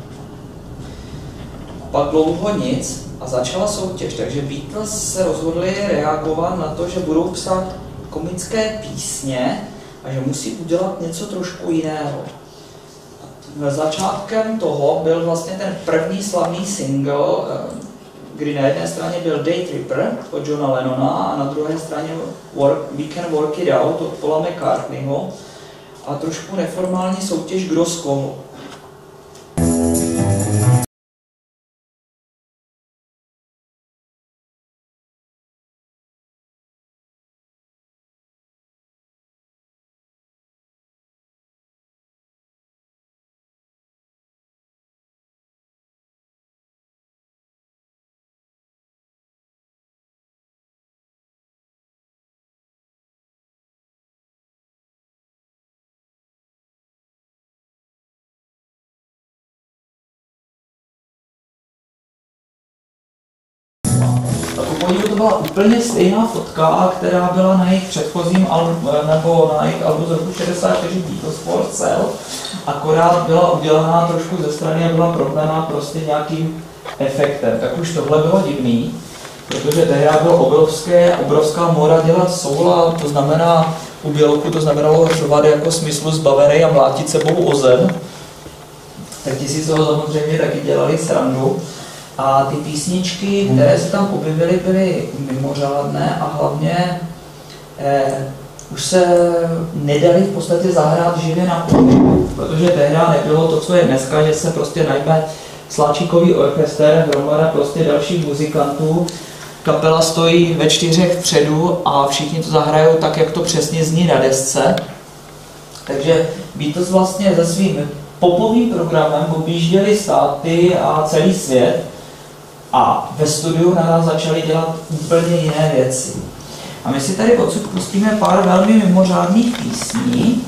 pak dlouho nic a začala soutěž, takže Beatles se rozhodli reagovat na to, že budou psát komické písně a že musí udělat něco trošku jiného. Začátkem toho byl vlastně ten první slavný single, kdy na jedné straně byl Day Tripper od Johna Lennona a na druhé straně We Can Work It Out od Paula McCartneyho a trošku neformální soutěž kdo z koho. To byla úplně stejná fotka, která byla na jejich předchozím albu, nebo na jejich albu z roku 64 Beatles for Sale, akorát byla udělaná trošku ze strany a byla prohnaná prostě nějakým efektem. Tak už tohle bylo divný, protože tehdy byla obrovská móda dělat soul, to znamená u bělochu to znamenalo řovat jako smyslu zbavený a mlátit sebou o zem. Tak ti si toho samozřejmě taky dělali srandu. A ty písničky, které se tam objevily, byly mimořádné a hlavně už se nedali v podstatě zahrát živě na publiku, protože tehdy nebylo to, co je dneska, že se prostě najme sláčíkový orchestr, hromada prostě dalších muzikantů, kapela stojí ve 4 předu a všichni to zahrajou tak, jak to přesně zní na desce. Takže Beatles vlastně se svým popovým programem objížděli státy a celý svět a ve studiu na nás začali dělat úplně jiné věci. A my si tady odsud pustíme pár velmi mimořádných písní.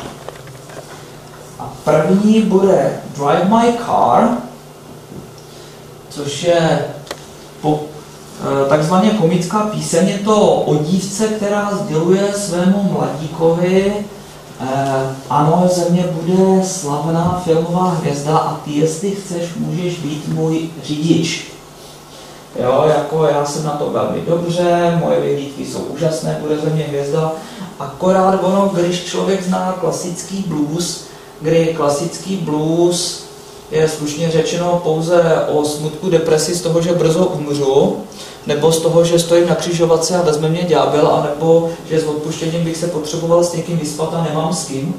A první bude Drive My Car, což je takzvaně komická píseň. Je to o dívce, která sděluje svému mladíkovi, ano, ze mě bude slavná filmová hvězda a ty, jestli chceš, můžeš být můj řidič. Jo, jako já jsem na to velmi dobře, moje vyhlídky jsou úžasné, bude ze mě hvězda. Akorát ono, když člověk zná klasický blues, kdy klasický blues je slušně řečeno pouze o smutku, depresi z toho, že brzo umřu, nebo z toho, že stojím na křižovatce a vezme mě ďábel, anebo že s odpuštěním bych se potřeboval s někým vyspat a nemám s kým,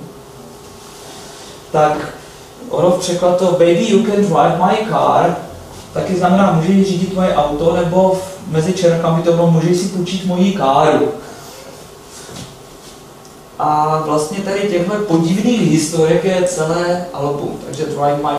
tak ono v překladu to Baby you can drive my car taky znamená, můžeš řídit moje auto, nebo mezi čerkami to bylo, můžeš si půjčit moji káru. A vlastně tady těchto podivných historiek je celé album, takže Drive My.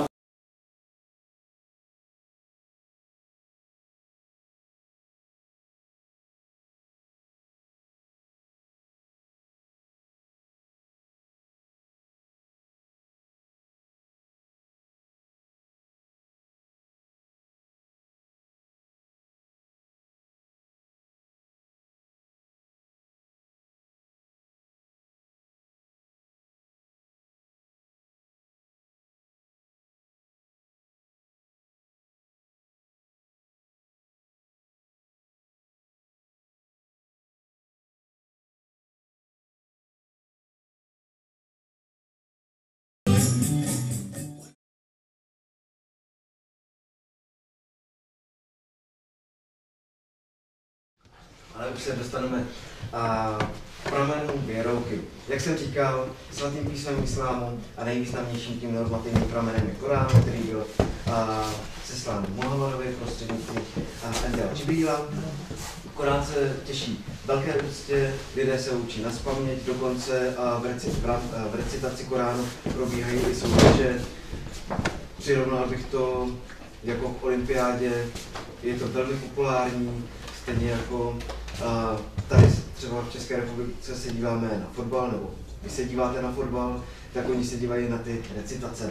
Ale už se dostaneme k pramenům věrouky. Jak jsem říkal, svatým písmem islámu a nejvýznamnějším tím normativním pramenem je Korán, který byl seslán Muhammadovi prostřednictvím Anděla Džibrila. Korán se těší velké úctě, lidé se učí nazpaměť, dokonce v recitaci Koránu probíhají i soutěže. Přirovnal bych to jako v olympiádě, je to velmi populární, stejně jako tady třeba v České republice se díváme na fotbal, nebo vy se díváte na fotbal, tak oni se dívají na ty recitace.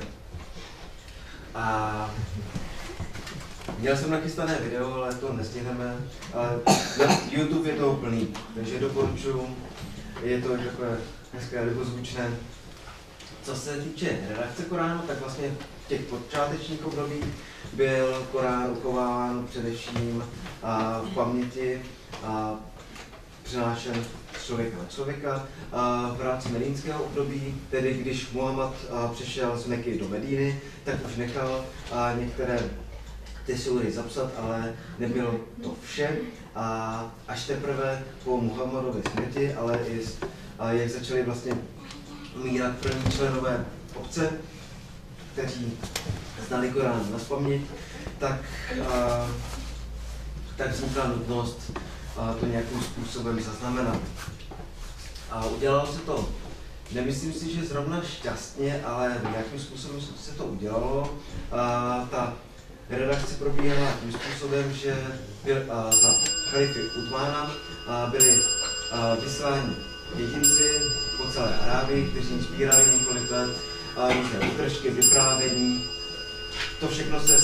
A měl jsem nachystané video, ale to nestihneme. Na YouTube je to plný, takže doporučuji, je to takové hezké libozvučné. Co se týče redakce Koránu, tak vlastně v těch počátečních obdobích byl Korán uchován především v paměti a přenášen člověka na člověka. V rámci medínského období, tedy když Muhammad přišel z Meky do Medíny, tak už nechal některé ty súry zapsat, ale nebylo to vše. Až teprve po Muhammadově smrti, ale i jak začali vlastně umírat první členové obce, kteří znali Korán nazpaměť, tak vznikla nutnost to nějakým způsobem zaznamenat. A udělalo se to, nemyslím si, že zrovna šťastně, ale nějakým způsobem se to udělalo. Ta redakce probíhala tím způsobem, že za chalify Uthmána byli vysláni jedinci po celé Arábii, kteří sbírali několik let různé útržky, vyprávění. To všechno se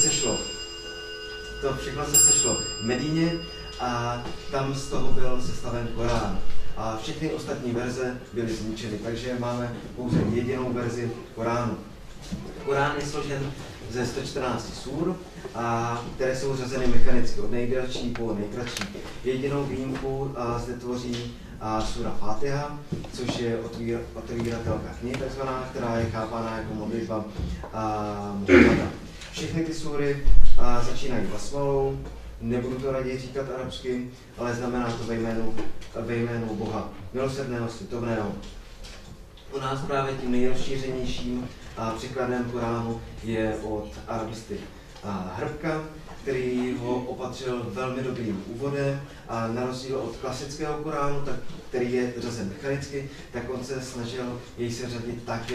sešlo v Medíně a tam z toho byl sestaven Korán. A všechny ostatní verze byly zničeny, takže máme pouze jedinou verzi Koránu. Korán je složen ze 114 súr, které jsou řazeny mechanicky od nejdelší po nejkratší. Jedinou výjimku zde tvoří súra Fátiha, což je otvíratelka knih, takzvaná, která je chápána jako modlitba Muhammada. Všechny ty súry začínají basmalou, nebudu to raději říkat arabsky, ale znamená to ve jménu Boha milosrdného, slitovného. U nás právě tím nejrozšířenějším překladem Koránu je od arabisty Hrbka, který ho opatřil velmi dobrým úvodem a na rozdíl od klasického Koránu, který je řazen mechanicky, tak on se snažil jej seřadit tak,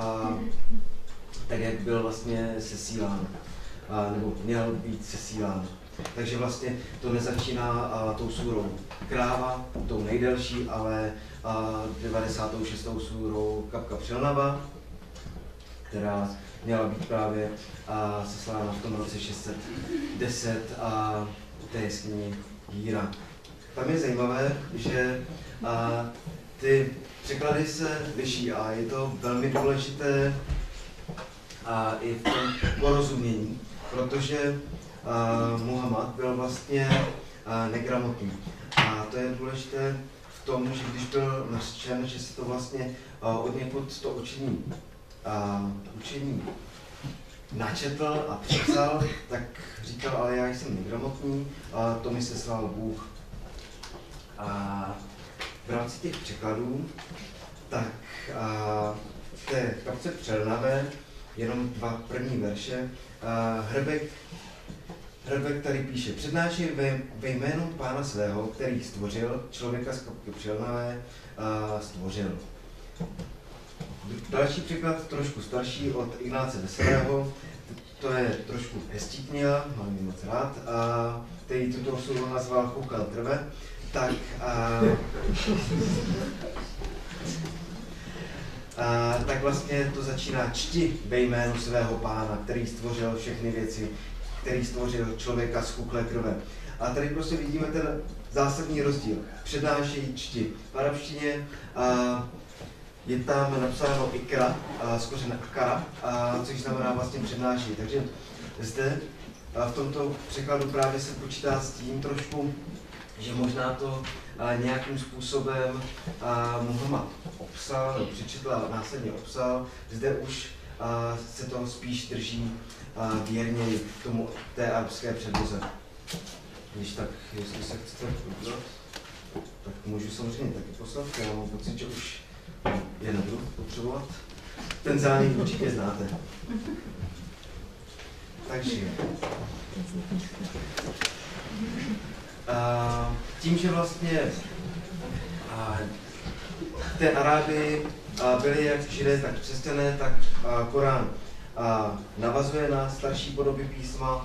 jak byl vlastně sesílán, nebo měl být sesílán. Takže vlastně to nezačíná tou súrou Kráva, tou nejdelší, ale 96. súrou Kapka Přilnava, která měla být právě seslána v tom roce 610 a té jeskyni jíra. Tam je zajímavé, že ty překlady se liší a je to velmi důležité i v tom porozumění, protože Muhammad byl vlastně negramotný. A to je důležité v tom, že když byl nařčen, že se to vlastně od někud to učení načetl a přepsal, tak říkal, ale já jsem negramotný a to mi seslal Bůh. A v rámci těch překladů, tak v té kapce Přelnavé, jenom 2 první verše, Hrbek tady píše, přednáší ve jménu Pána svého, který stvořil, člověka z kapky Přelnavé stvořil. Další příklad, trošku starší, od Ignáce Veselého, to je trošku hestíkněla, mám ji moc rád, který tuto slovo nazval Koukal krve, tak vlastně to začíná čti ve jménu svého Pána, který stvořil všechny věci, který stvořil člověka z kuklé krve. A tady prostě vidíme ten zásadní rozdíl. Přednášejí čti. V arabštině je tam napsáno ikra, z kořene akara, což znamená vlastně přednášejí. Takže zde v tomto překladu právě se počítá s tím trošku, že možná to nějakým způsobem Muhammad obsal, nebo přečetl a následně obsal. Zde už se to spíš drží věrněji k tomu té arabské předloze. Když tak, jestli se chcete podívat, tak můžu samozřejmě taky poslat, já mám pocit, že už je nebudu potřebovat. Ten zánik určitě znáte. Takže tím, že vlastně v té Arábii byli jak Židé, tak křesťané, tak Korán navazuje na starší podoby písma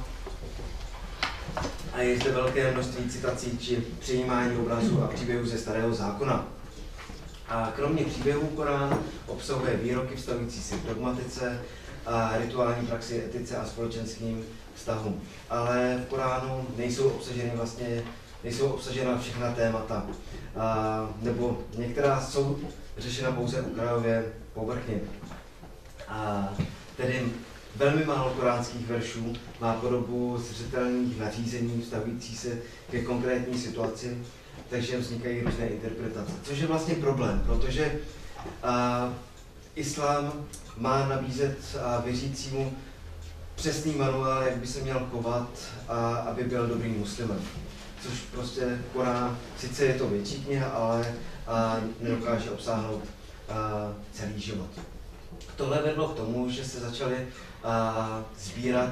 a je zde velké množství citací či přejímání obrazů a příběhů ze Starého zákona. A kromě příběhů Korán obsahuje výroky vztahující se k dogmatice, rituální praxi, etice a společenským vztahům. Ale v Koránu nejsou obsažena všechna témata, nebo některá jsou řešena pouze okrajově, povrchně. Tedy velmi málo koránských veršů má podobu zřetelných nařízení vztahující se ke konkrétní situaci, takže vznikají různé interpretace. Což je vlastně problém, protože islám má nabízet věřícímu přesný manuál, jak by se měl chovat, aby byl dobrým muslimem. Což prostě Korán, sice je to větší kniha, ale nedokáže obsáhnout celý život. Tohle vedlo k tomu, že se začaly sbírat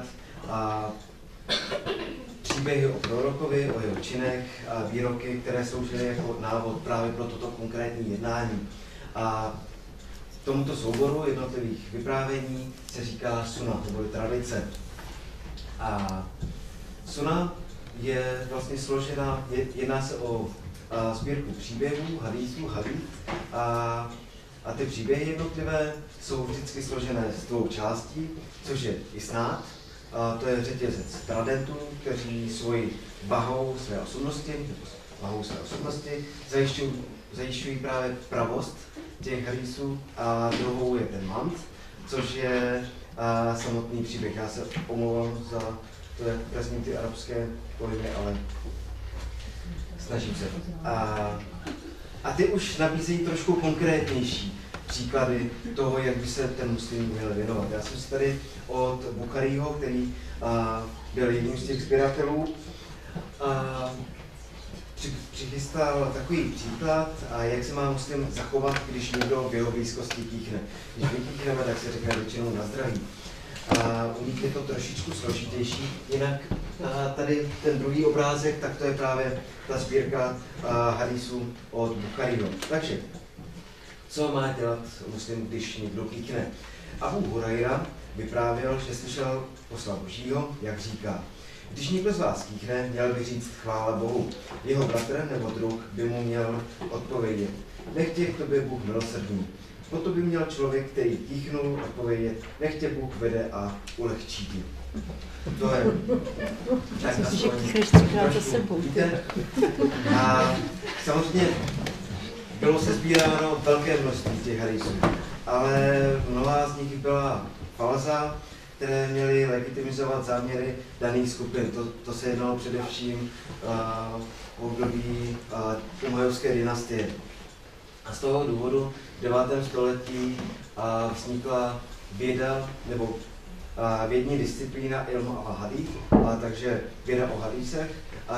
příběhy o prorokovi, o jeho činech, výroky, které sloužily jako návod právě pro toto konkrétní jednání. A tomuto souboru jednotlivých vyprávění se říká suna, nebo tradice. A suna je vlastně složena, jedná se o sbírku příběhů, hadísů, a ty příběhy jednotlivé jsou vždycky složené z 2 částí, což je isnád, to je řetězec tradentů, kteří svoji vahou své osobnosti zajišťují právě pravost těch hadísů, a druhou je ten mant, což je samotný příběh. Já se omlouvám za to, jak prezním ty arabské pojmy, ale snažím se. A ty už nabízejí trošku konkrétnější příklady toho, jak by se ten muslim měl věnovat. Já jsem si tady od Bucharího, který byl jedním z těch sběratelů, přichystal takový příklad, jak se má muslim zachovat, když někdo v jeho blízkosti kýchne. Když vykýchneme, tak se řekne většinou na zdraví. U nich je to trošičku složitější, jinak tady ten druhý obrázek, tak to je právě ta sbírka hadísů od Bucharího. Takže, co má dělat muslim, když někdo kýchne? Abu Hurajra vyprávěl, že slyšel posla Božího, jak říká: když někdo z vás kýchne, měl by říct chvála Bohu. Jeho bratr nebo druh by mu měl odpovědět: nech tě k tobě Bůh milosrdný. Proto by měl člověk, který tichnou, odpovědět, nech tě Bůh vede a ulehčí ti. To je tak sebou. A samozřejmě bylo se sbíráno velké množství těch hadísů, ale mnoha z nich byla falza, které měly legitimizovat záměry daných skupin. To se jednalo především v období Umayyadské dynastie. A z toho důvodu v 9. století vznikla věda, nebo vědní disciplína ilmu al-hadith, takže věda o hadísech,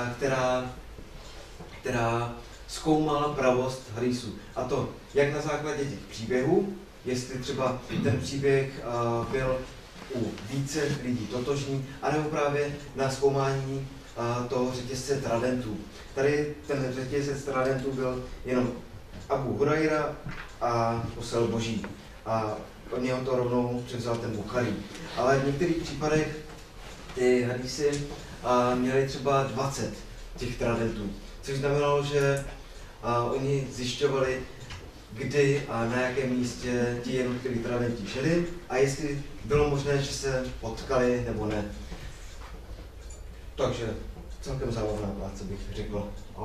která zkoumala pravost hadísů. A to jak na základě těch příběhů, jestli třeba ten příběh byl u více lidí totožný, anebo právě na zkoumání toho řetězce tradentů. Tady ten řetězec tradentů byl jenom Abu Hurajra a posel Boží. A od něho to rovnou převzal ten Buchari. Ale v některých případech ty hadísy měly třeba 20 těch tradentů, což znamenalo, že oni zjišťovali, kdy a na jakém místě ti jednotliví tradenti žili a jestli bylo možné, že se potkali nebo ne. Takže celkem zábavná práce, bych řekl,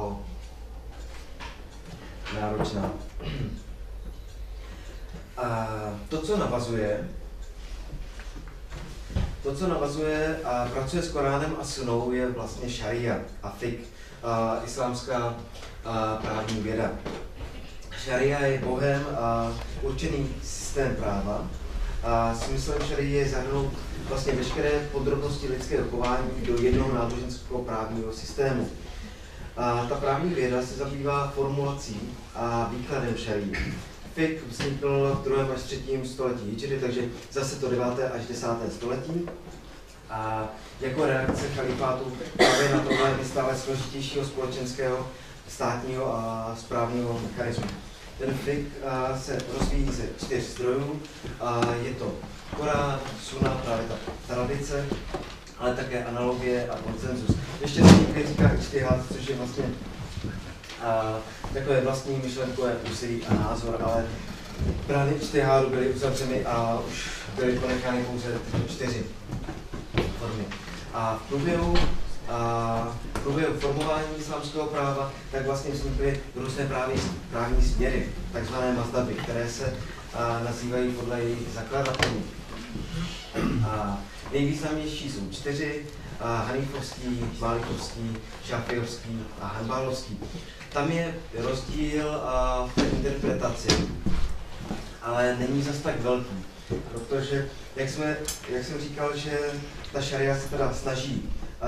náročná. A to, co navazuje a pracuje s Koránem a Sunnou, je vlastně šaria a fiqh, islámská právní věda. Šaria je Bohem určený systém práva. Smyslem šarie je zahrnout vlastně veškeré podrobnosti lidského chování do jednoho náboženského právního systému. Ta právní věda se zabývá formulací a výkladem šarie. Fiqh vznikl v 2. až 3. století hidžry, takže zase to 9. až 10. století. A jako reakce chalifátu právě na tohle stále složitějšího společenského, státního a správního mechanismu. Ten fiqh se rozvíjí ze 4 zdrojů. Je to Korán, Sunna, právě ta tradice, ale také analogie a konsenzus. Ještě se někdy říká ijtihad, což je vlastně takové vlastní myšlenkové úsilí a názor, ale brány ijtihádu byly uzavřeny a už byly ponechány pouze tyto 4 formy. A v průběhu formování islámského práva tak vlastně vznikly různé právní směry, takzvané mazdaby, které se nazývají podle jejich zakladatelů. Nejvýznamnější jsou 4, hanifovský, málikovský, šafijovský a hanbálovský. Tam je rozdíl v té interpretaci, ale není zas tak velký, protože, jak jsem říkal, že ta šaria se teda snaží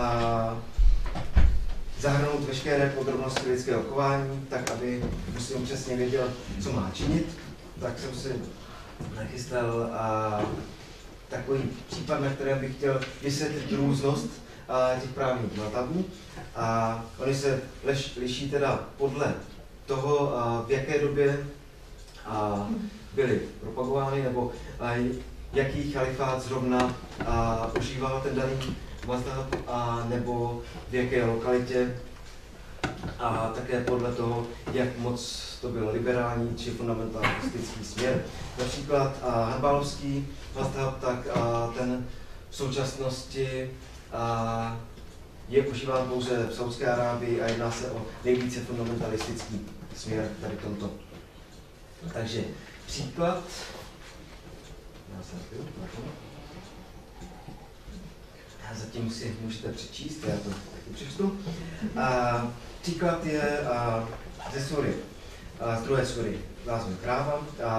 zahrnout veškeré podrobnosti lidského chování, tak aby muslim přesně věděl, co má činit, tak jsem si nachystal takový případ, na kterém bych chtěl vysvětlit různost těch právních mazhabů. Oni se liší teda podle toho, v jaké době byly propagovány, nebo jaký chalifát zrovna užíval ten daný mazhab, nebo v jaké lokalitě, a také podle toho, jak moc to byl liberální či fundamentalistický směr. Například hanbálovský mazhab, tak ten v současnosti je užíván pouze v Saudské Arábii a jedná se o nejvíce fundamentalistický směr tady tomto. Takže příklad. Zatím si můžete přečíst, já to taky přečtu. Příklad je ze sury, z 2. sury, Lázmu kráva,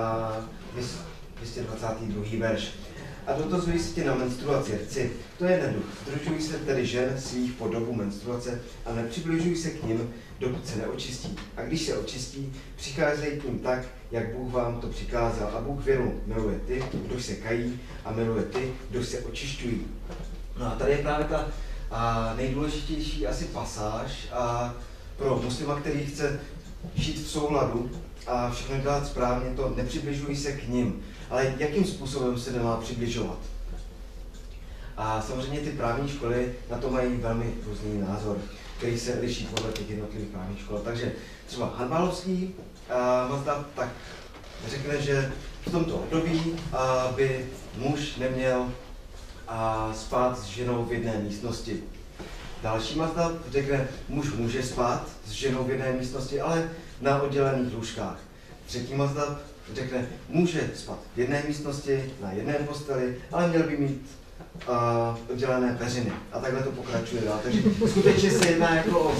222. verš. A dotazují se tě na menstruaci, chci. To je neduch. Združují se tedy žen svých po dobu menstruace a nepřibližují se k nim, dokud se neočistí. A když se očistí, přicházejí k ním tak, jak Bůh vám to přikázal. A Bůh věru miluje ty, kdo se kají, a miluje ty, kdo se očišťují. No a tady je právě ta nejdůležitější asi pasáž pro muslima, který chce žít v souladu a všechno dělat správně, to nepřibližují se k nim. Ale jakým způsobem se nemá přibližovat? A samozřejmě ty právní školy na to mají velmi různý názor, který se liší podle těch jednotlivých právních škol. Takže třeba hanbálovský mazhab, tak řekne, že v tomto období by muž neměl spát s ženou v jedné místnosti. Další mazhab řekne, muž může spát s ženou v jedné místnosti, ale na oddělených lůžkách. Třetí mazhab řekne, může spát v jedné místnosti, na jedné posteli, ale měl by mít oddělené peřiny. A takhle to pokračuje dál. Takže skutečně se jedná jako o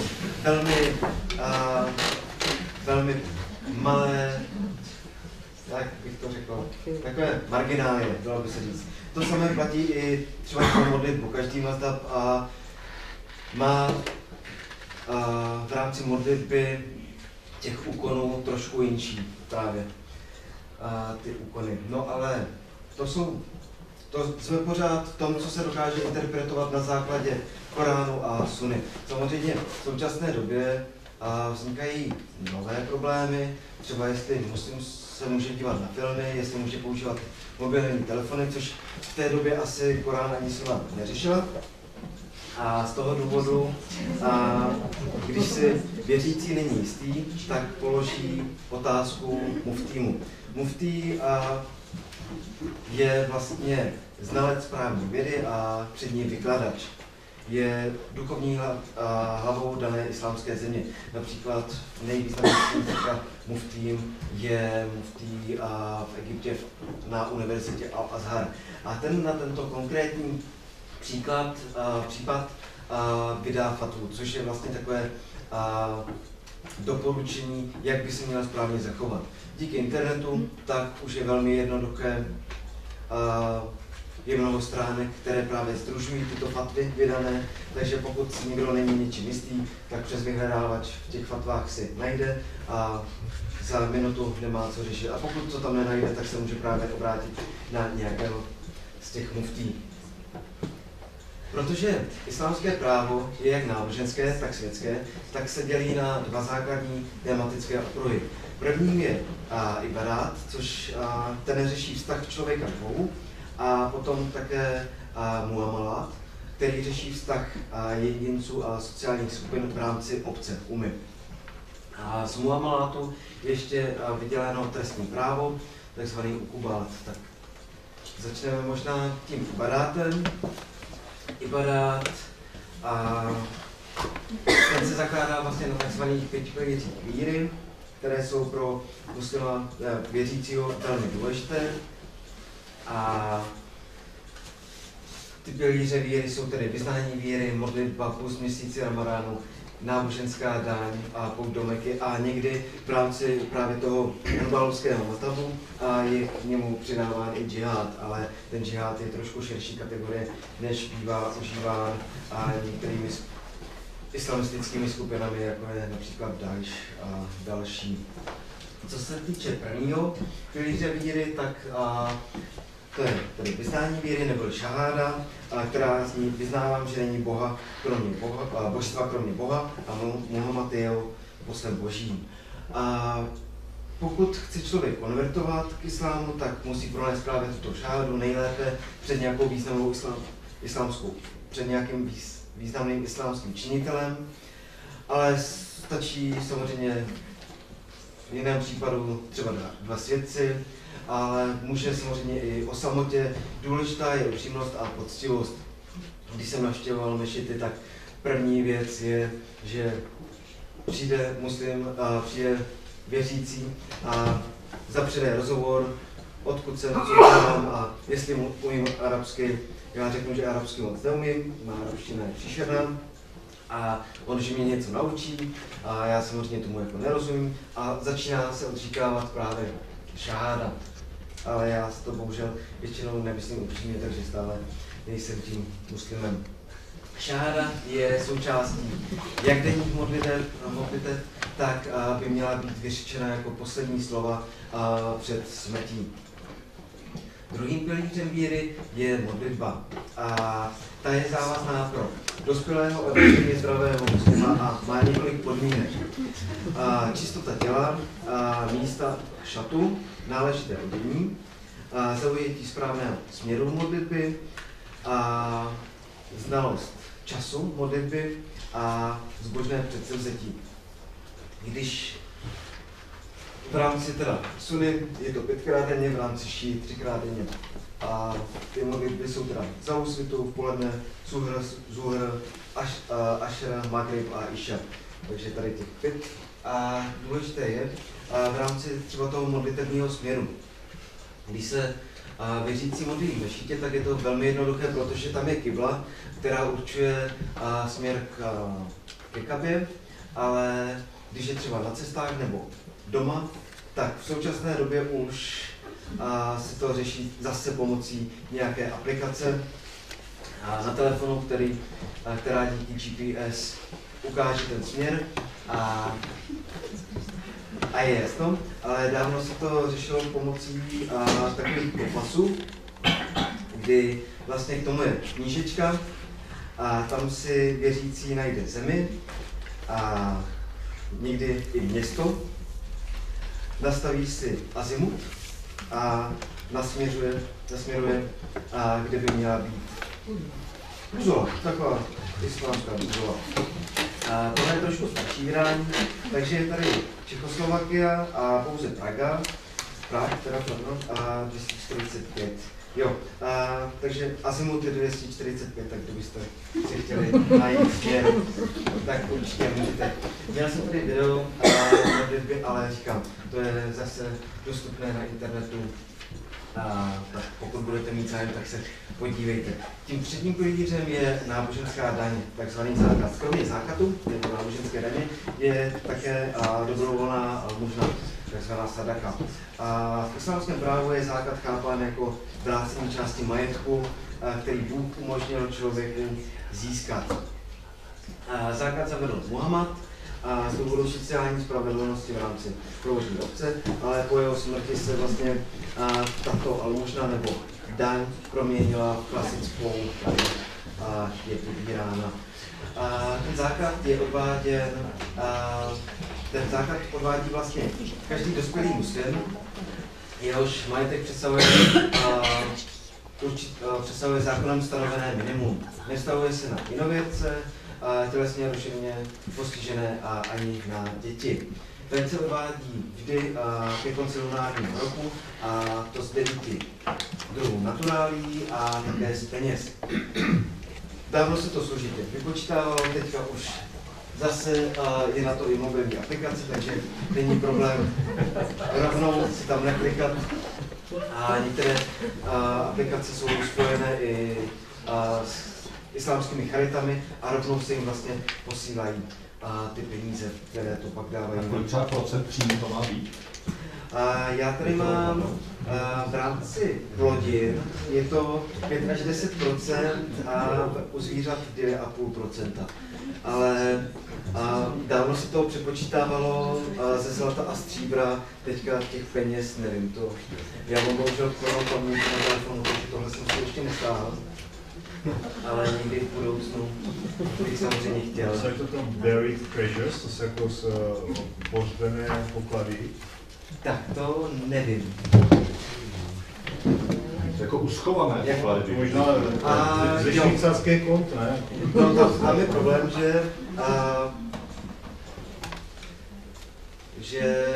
velmi malé, jak bych to řekl, takové marginálie, dalo by se říct. To samé platí i třeba pro modlitbu. Každý mazhab má v rámci modlitby těch úkonů trošku jinší právě ty úkony. No ale to jsme pořád v tom, co se dokáže interpretovat na základě Koránu a Sunny. Samozřejmě v současné době vznikají nové problémy, třeba jestli muslim se může dívat na filmy, jestli může používat mobilní telefony, což v té době asi Korán ani Sunna neřešila. A z toho důvodu, když si věřící není jistý, tak položí otázku muftímu. Muftí je vlastně znalec právní vědy a přední vykladač. Je duchovní hlavou dané islámské země. Například nejvýznamnějším muftím je muftí v Egyptě na univerzitě Al-Azhar. A ten na tento konkrétní případ vydá fatvu, což je vlastně takové doporučení, jak by se měla správně zachovat. Díky internetu tak už je velmi jednoduché, je mnoho stránek, které právě sdružují tyto fatvy vydané, takže pokud si někdo není něčím jistý, tak přes vyhledávač v těch fatvách si najde a za minutu nemá co řešit. A pokud to tam nenajde, tak se může právě obrátit na nějakého z těch muftí. Protože islámské právo je jak náboženské, tak světské, tak se dělí na dva základní tematické okruhy. Prvním je ibadát, což ten řeší vztah člověka k Bohu, a potom také muamalát, který řeší vztah jedinců a sociálních skupin v rámci obce, umy. A z muamalátu ještě vyděleno trestní právo, takzvaný ukubát. Tak začneme možná tím ibadátem. Ibadát ten se zakládá vlastně na takzvaných 5 pilířích víry, které jsou pro muslima věřícího velmi důležité. A ty pilíře víry jsou tedy vyznání víry, modlitba, půst měsíci Ramadánu, náboženská daň a pout do Meky a někdy v rámci právě toho andaluského mazhabu je k němu přidáván i džihad, ale ten džihad je trošku širší kategorie, než bývá užíván některými islamistickými skupinami, jako je například Daesh a další. Co se týče prvního pilíře víry, tak to je tedy vyznání víry nebo šaháda, která zní vyznávám, že není božstva kromě Boha a Muhammad je jeho poslem božím. A pokud chce člověk konvertovat k islámu, tak musí pronést právě tuto šahádu nejlépe před nějakou významnou islámskou, před nějakým významným islámským činitelem, ale stačí samozřejmě v jiném případu třeba 2 svědci, ale může samozřejmě i o samotě. Důležitá je upřímnost a poctivost. Když jsem navštěvoval mešity, tak první věc je, že přijde muslim, přijde věřící a zapřede rozhovor, odkud jsem, co dělám a jestli umím arabsky. Já řeknu, že arabsky moc neumím, má arabština je příšerná. A on, že mě něco naučí a já samozřejmě tomu jako nerozumím a začíná se odříkávat právě šaháda. Ale já si to bohužel většinou nemyslím upřímně, takže stále nejsem tím muslimem. Šaháda je součástí jak denních modlitev, tak by měla být vyřčena jako poslední slova před smrtí. Druhým pilířem víry je modlitba. A ta je závazná pro dospělého a zdravého muslima a má několik podmínek. Čistota těla, místa šatu, náležité odění, zaujetí správného směru modlitby, znalost času modlitby a zbožné předsevzetí. Když v rámci teda suny je to 5krát denně, v rámci ší 3krát denně. A ty modlitby jsou teda za úsvitu, v poledne, zuhr, ašra, magrib a iša. Takže tady těch 5. A důležité je v rámci třeba toho modlitebního směru. Když se věřící modlí v mešitě, tak je to velmi jednoduché, protože tam je kibla, která určuje směr ke Kabě, ale když je třeba na cestách nebo doma, tak v současné době už se to řeší zase pomocí nějaké aplikace na telefonu, která díky GPS ukáže ten směr a je jasno, ale dávno se to řešilo pomocí takových kompasů, kdy vlastně k tomu je knížečka a tam si věřící najde zemi a někdy i město, nastaví si azimut a nasměruje, kde by měla být buzola, taková islámská buzola. Tohle je trošku starší vydání, takže je tady Čechoslovakia a pouze Praha, a 245. Jo, takže azimut je 245, tak kdybyste si chtěli najít směr, tak určitě můžete. Měl jsem tady video modlitby, ale říkám, to je zase dostupné na internetu. Tak pokud budete mít zájem, tak se podívejte. Tím třetím pilířem je náboženská daň, takzvaný zákat. Kromě zákatu, nebo náboženské daně, je také dobrovolná almužna, takzvaná sadaka. V islámském právu je zákat chápán jako vrácení části majetku, který Bůh umožnil člověku získat. Zákat zavedl Muhammad z důvodu sociální spravedlnosti v rámci provožní obce, ale po jeho smrti se vlastně tato almužna nebo daň proměnila v klasickou daň a je pobírána. Ten základ odvádí vlastně každý dospělý muslim, jehož majetek představuje zákonem stanovené minimum. Nevztahuje se na inověce, tělesně ruševně postižené a ani na děti. Daň se odvádí vždy ke konci lunárního roku, a to z 9 druhů naturálí a také z peněz. Dávno se to složitě vypočítávalo, teďka už zase je na to i mobilní aplikace, takže není problém rovnou si tam neklikat. A některé aplikace jsou spojené i s islámskými charitami a rovnou se jim vlastně posílají ty peníze, které to pak dávají. A kolik třeba procent příjmu to má být? Já tady mám v rámci plodin, je to 5 až 10% a u zvířat 2,5%. Ale dávno se to přepočítávalo ze zlata a stříbra, teďka těch peněz nevím to. Já mám bohužel plnou paměť na telefonu, takže tohle jsem si ještě nestáhl. Ale někdy v budoucnu bych samozřejmě chtěl. Co je to tam buried treasures, to jsou jako pohřbené poklady? Tak to nevím. Jako uschované poklady. Možná ze švýcarské kont, ne? No tam je problém, že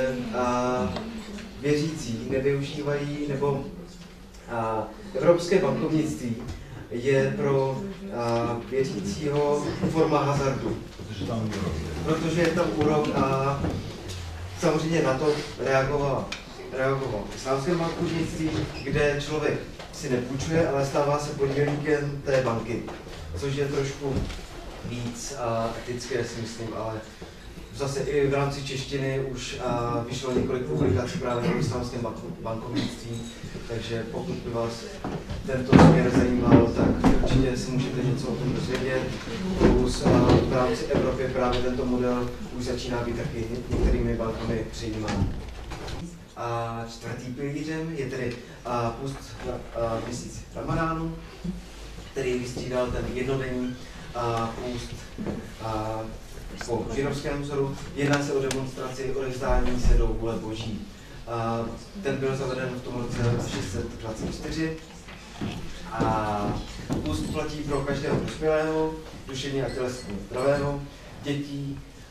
věřící nevyužívají, nebo evropské bankovnictví je pro věřícího forma hazardu. Protože je tam úrok a samozřejmě na to reagoval islámské bankovnictví, kde člověk si nepůjčuje, ale stává se podílníkem té banky, což je trošku víc etické, si myslím, ale zase i v rámci češtiny už vyšlo několik publikací právě o islámském bankovnictví, takže pokud by vás tento směr zajímal, tak určitě si můžete něco o tom dozvědět. Plus v rámci Evropy právě tento model už začíná být taky některými bankami přijímán. A čtvrtým pilířem je tedy půst měsíc Ramadánu, který vystřídal ten jednodenní půst po židovském vzoru. Jedná se o demonstraci odevzdání se do vůle Boží. Ten byl zaveden v tom roce 624 a půst platí pro každého dospělého, duševně a tělesně zdravého, dětí,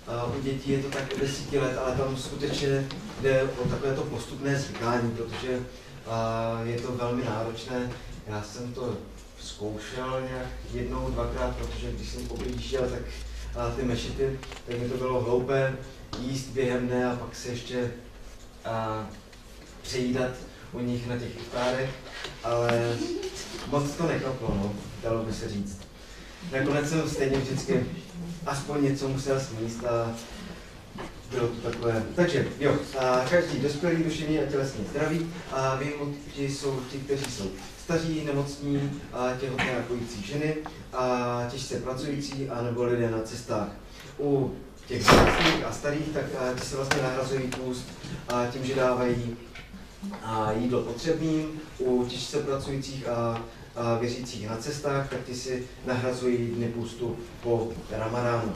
U dětí je to tak do 10 let, ale tam skutečně jde o takové to postupné zvykání, protože je to velmi náročné. Já jsem to zkoušel nějak jednou, dvakrát, protože když jsem poprýšel, tak ty mešity, tak mi to bylo hloupé jíst během dne a pak se ještě přejídat u nich na těch iftárech, ale moc to neklaplo, no, dalo by se říct. Nakonec jsem stejně vždycky aspoň něco musel sníst a bylo to takové. Takže jo, každý dospělý duševní a tělesně zdraví a vyjmuti jsou ti, kteří jsou staří, nemocní, těhotné a kojící ženy, a těžce pracující a nebo lidé na cestách. U těch nemocných a starých, tak ti se vlastně nahrazují půst tím, že dávají jídlo potřebným. U těžce pracujících a věřících na cestách, tak ti si nahrazují dny půstu po Ramadánu.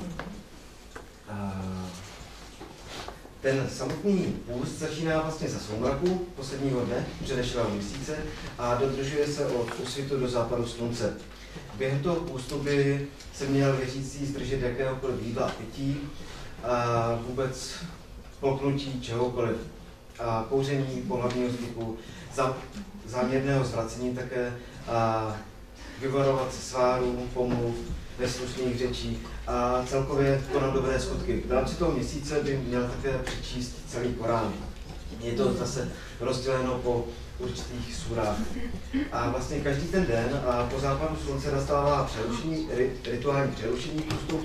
Ten samotný půst začíná vlastně za soumraku posledního dne předešlého měsíce a dodržuje se od úsvitu do západu slunce. Během toho půstu by se měl věřící zdržet jakéhokoliv jídla a pití, a vůbec polknutí čehokoliv, a kouření, pohlavního styku, záměrného zvracení také, a vyvarovat se svárů, pomluv, neslušných řečí a celkově konat dobré skutky. V rámci toho měsíce by měl také přečíst celý Korán. Je to zase rozděleno po určitých surách. A vlastně každý ten den po západu slunce nastává rituální přerušení půstu,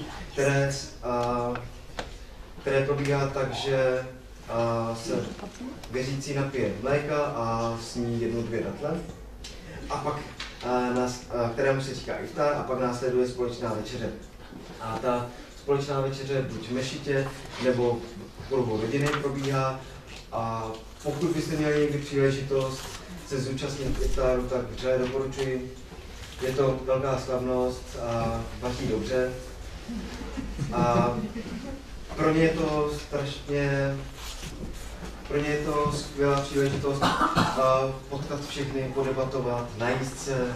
které probíhá tak, že se věřící napije mléka a sní 1-2 datle, a pak kterému se říká iftár, a pak následuje společná večeře. A ta společná večeře buď v mešitě nebo v kruhu rodiny probíhá, a pokud byste měli někdy příležitost se zúčastnit iftáru, tak vřele doporučuji. Je to velká slavnost a vaří dobře. A pro ně je to skvělá příležitost potkat všechny, podebatovat, najíst se.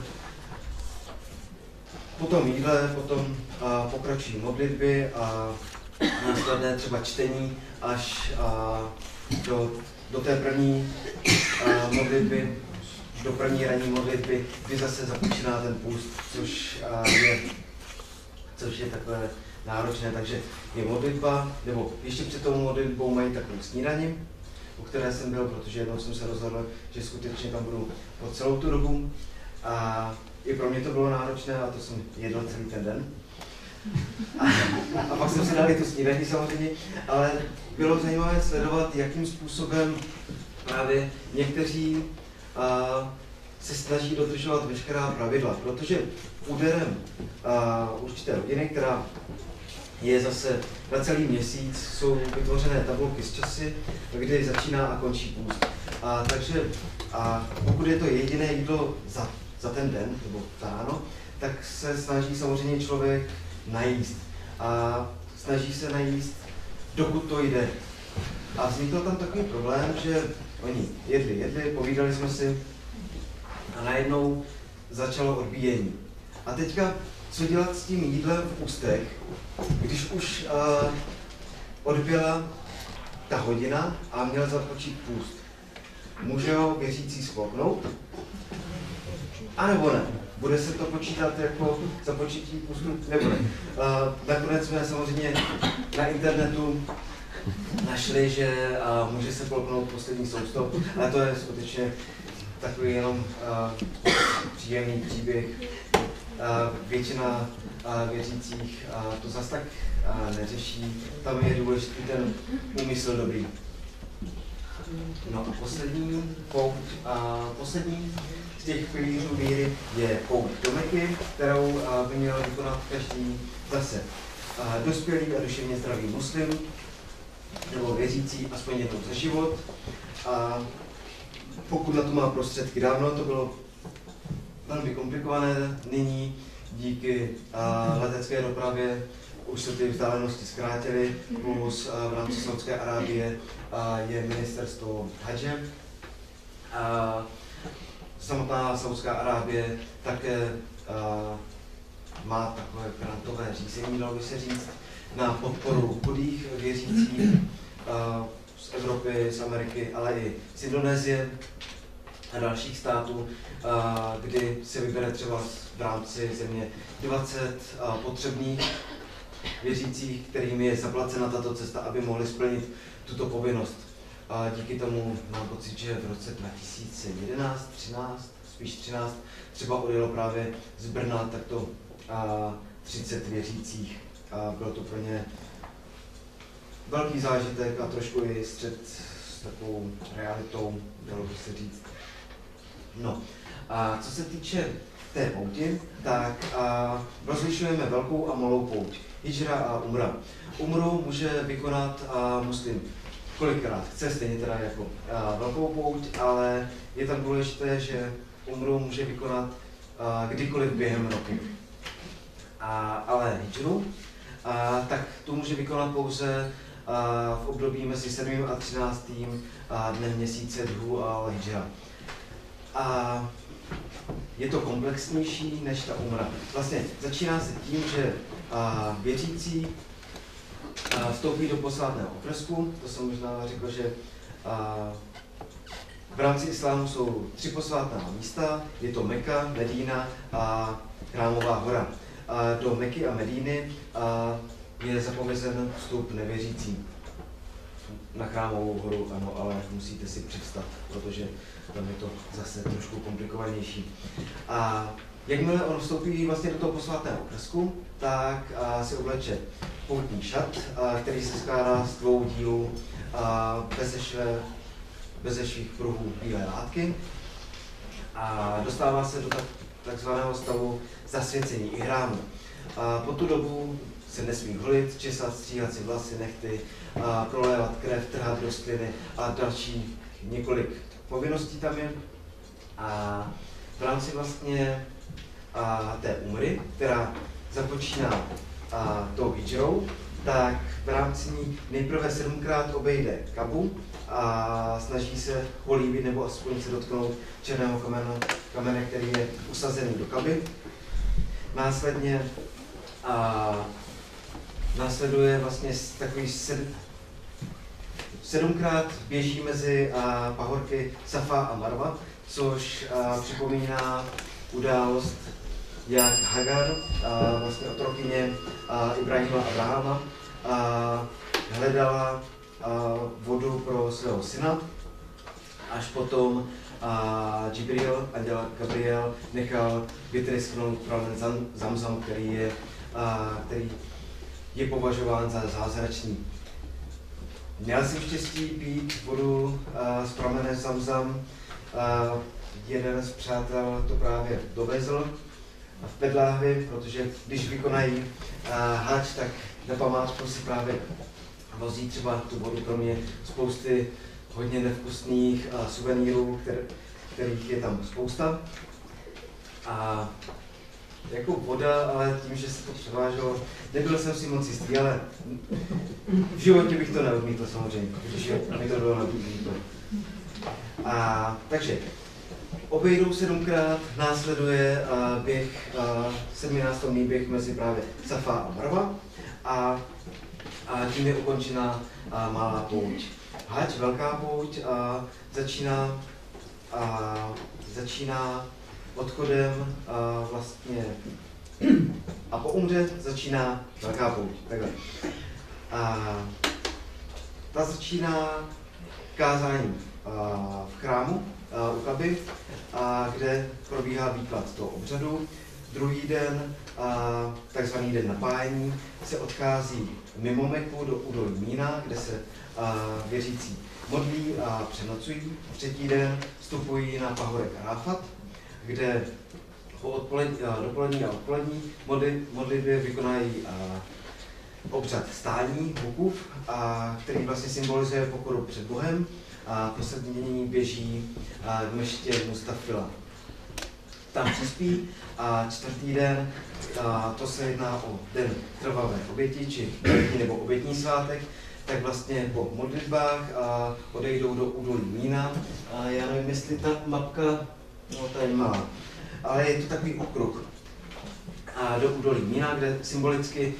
Po tom jídle potom pokračují modlitby a následné třeba čtení až do té první modlitby, do první ranní modlitby, kdy zase započíná ten půst, což je takové náročné. Takže je modlitba, nebo ještě před tou modlitbou mají takovou snídani, u které jsem byl, protože jednou jsem se rozhodl, že skutečně tam budu po celou tu dobu. A i pro mě to bylo náročné a to jsem jedl celý ten den. A pak jsem si dal i tu snídani samozřejmě, ale bylo zajímavé sledovat, jakým způsobem právě někteří se snaží dodržovat veškerá pravidla, protože úderem určité rodiny, která je zase na celý měsíc, jsou vytvořené tabulky s časy, kdy začíná a končí půst. Takže pokud je to jediné jídlo za ten den, nebo za ráno, tak se snaží samozřejmě člověk najíst. A snaží se najíst, dokud to jde. A vznikl tam takový problém, že oni jedli, povídali jsme si a najednou začalo odbíjení. A teďka, co dělat s tím jídlem v ústech, když už odbyla ta hodina a měl započít půst? Může ho věřící spolknout? A nebo ne? Bude se to počítat jako započítí půstu? Nebo ne? Nakonec jsme samozřejmě na internetu našli, že může se polknout poslední soustop, ale to je skutečně takový jenom příjemný příběh. Většina věřících to zase tak neřeší, tam je důležitý ten úmysl dobrý. No a poslední z těch pilířů víry je pouť do Meky, kterou by měl vykonat každý zase dospělý a duševně zdravý muslim, nebo věřící aspoň jednou za život. A pokud na to má prostředky, dávno to bylo velmi komplikované, nyní díky letecké dopravě už se ty vzdálenosti zkrátily, plus v rámci Saúdské Arábie je ministerstvo hadže. Samotná Saúdská Arábie také má takové grantové řízení, dalo by se říct, na podporu chudých věřících z Evropy, z Ameriky, ale i z Indonésie a dalších států, kdy se vybere třeba v rámci země 20 potřebných věřících, kterým je zaplacena tato cesta, aby mohli splnit tuto povinnost. A díky tomu mám pocit, že v roce 2011, 13, třeba odjelo právě z Brna takto 30 věřících. A bylo to pro ně velký zážitek a trošku i střet s takovou realitou, dalo by se říct. No, a co se týče té pouti, tak rozlišujeme velkou a malou pouť, hidžra a umra. Umru může vykonat muslim kolikrát chce, stejně teda jako velkou pouť, ale je tam důležité, že umru může vykonat kdykoliv během roku. Ale hidžru, tak tu může vykonat pouze v období mezi 7. a 13. dnem měsíce Dhu al-Hidžra. A je to komplexnější než ta umra. Vlastně začíná se tím, že věřící vstoupí do posvátného okrsku. To jsem možná řekl, že v rámci islámu jsou 3 posvátná místa. Je to Meka, Medína a Chrámová hora. Do Meky a Medíny je zapovězen vstup nevěřícím. Na Chrámovou horu ano, ale musíte si přivstat, protože tam je to zase trošku komplikovanější. A jakmile on vstoupí vlastně do toho posvátného okrsku, tak si obleče poutní šat, který se skládá z 2 dílů bezešvých pruhů bílé látky a dostává se do takzvaného stavu zasvěcení ihrámu. Po tu dobu se nesmí holit, česat, stříhat si vlasy, nehty, prolévat krev, trhat rostliny a další několik povinností tam je. A v rámci vlastně té umry, která započíná tou hidžrou, tak v rámci ní nejprve 7krát obejde Kabu a snaží se políbit nebo aspoň se dotknout černého kamene, který je usazený do Kaby. Následuje vlastně takový 7krát běží mezi pahorky Safa a Marva, což připomíná událost, jak Hagar, vlastně otrokyně Ibrahima a Abrahama, hledala vodu pro svého syna, až potom Jibril, anděl Gabriel, nechal vytrysknout pramen Zamzam, který je považován za zázračný. Měl jsem štěstí pít vodu z pramene Zamzam. Jeden z přátel to právě dovezl v Pedláhvi, protože když vykonají hač, tak na památku si právě vozí třeba tu vodu, pro mě spousty hodně nevkusných suvenýrů, kterých je tam spousta. A jako voda, ale tím, že se to převáželo, nebyl jsem si moc jistý, ale v životě bych to neodmítl samozřejmě, když mi to bylo nabídnuto. Takže obejdou 7krát, následuje běh, 7násobný běh mezi právě Safa a Marva a tím je ukončena malá pouť. Hač, velká pouť, začíná odchodem vlastně a po umře začíná velká pouť. Takhle. Ta začíná kázáním v chrámu u Kaby, kde probíhá výklad toho obřadu. Druhý den, takzvaný den napájení, se odchází mimo Meku do údolí Mína, kde se věřící modlí a přenocují. Třetí den vstupují na pahorek Aráfat, kde po dopolední a odpolední modlitbě vykonají obřad stání, Wukuf, který vlastně symbolizuje pokoru před Bohem, a poslední běží k meště Mustafila. Tam přispí a čtvrtý den, to se jedná o den krvavé oběti, či nebo obětní svátek, tak vlastně po modlitbách odejdou do údolí Mína. Já nevím, jestli ta mapka, no ta je malá, ale je to takový okruh. do údolí Mína, kde symbolicky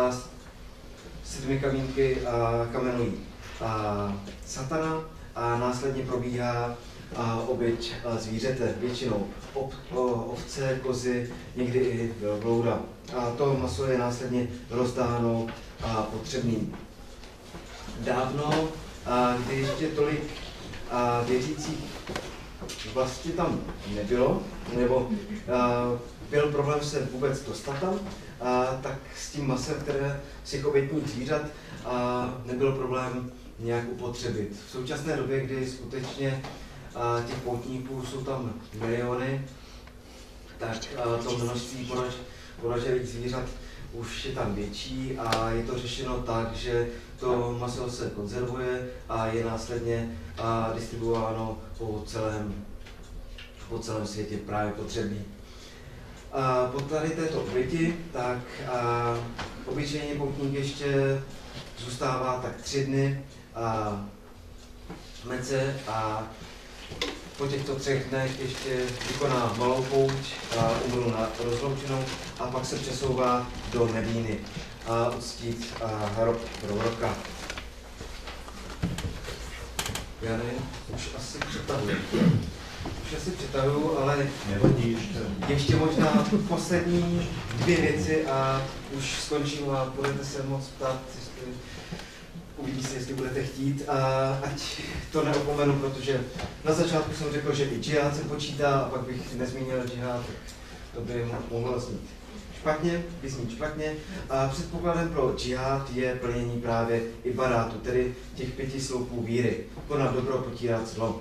7 kamínky kamenují satana a následně probíhá oběť zvířete, většinou ovce, kozy, někdy i velblouda. A to maso je následně rozdáno potřebným. Dávno, kdy ještě tolik věřících vlastně tam nebylo, nebo byl problém se vůbec dostat tam, tak s tím masem, které z těch obětních zvířat, nebyl problém nějak upotřebit. V současné době, kdy skutečně těch poutníků jsou tam miliony, tak to množství poražených zvířat už je tam větší a je to řešeno tak, že to maso se konzervuje a je následně distribuováno po celém světě právě potřebí. Po tady této oběti, tak obyčejně poutník ještě zůstává tak 3 dny v Mece a po těchto 3 dnech ještě vykoná malou pouť, umru na rozloučenou a pak se přesouvá do Medíny a uctít hrob proroka. Já nevím, už asi přetahuju, ale ještě možná poslední 2 věci a už skončím a budete se moc ptát, uvidí se, jestli budete chtít, ať to neopomenu, protože na začátku jsem řekl, že i džihad se počítá a pak bych nezmínil džihad, tak to by mohlo znít špatně. A předpokladem pro džihad je plnění právě ibadátu, tedy těch 5 sloupů víry, konat dobro, potírat zlo.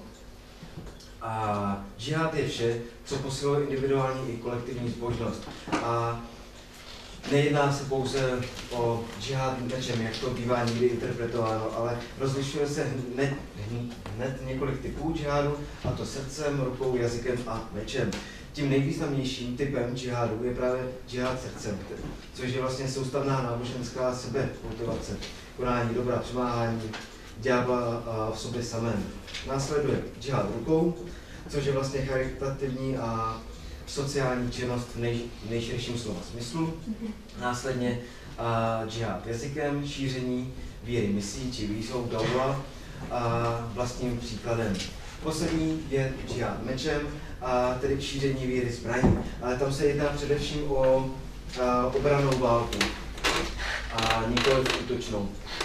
A džihad je vše, co posiluje individuální i kolektivní zbožnost. A nejedná se pouze o džihad mečem, jak to bývá někdy interpretováno, ale rozlišuje se hned několik typů džihadu, a to srdcem, rukou, jazykem a mečem. Tím nejvýznamnějším typem džihadu je právě džihad srdcem, což je vlastně soustavná náboženská sebekultivace, konání dobra, přemáhání ďábla v sobě samém. Následuje džihad rukou, což je vlastně charitativní a sociální činnost v nejširším slova smyslu. Následně džihad jazykem, šíření víry misí či výzvou dawa vlastním příkladem. Poslední je džihad mečem, tedy šíření víry zbraní. Ale tam se jedná především o obrannou válku a nikoli útočnou.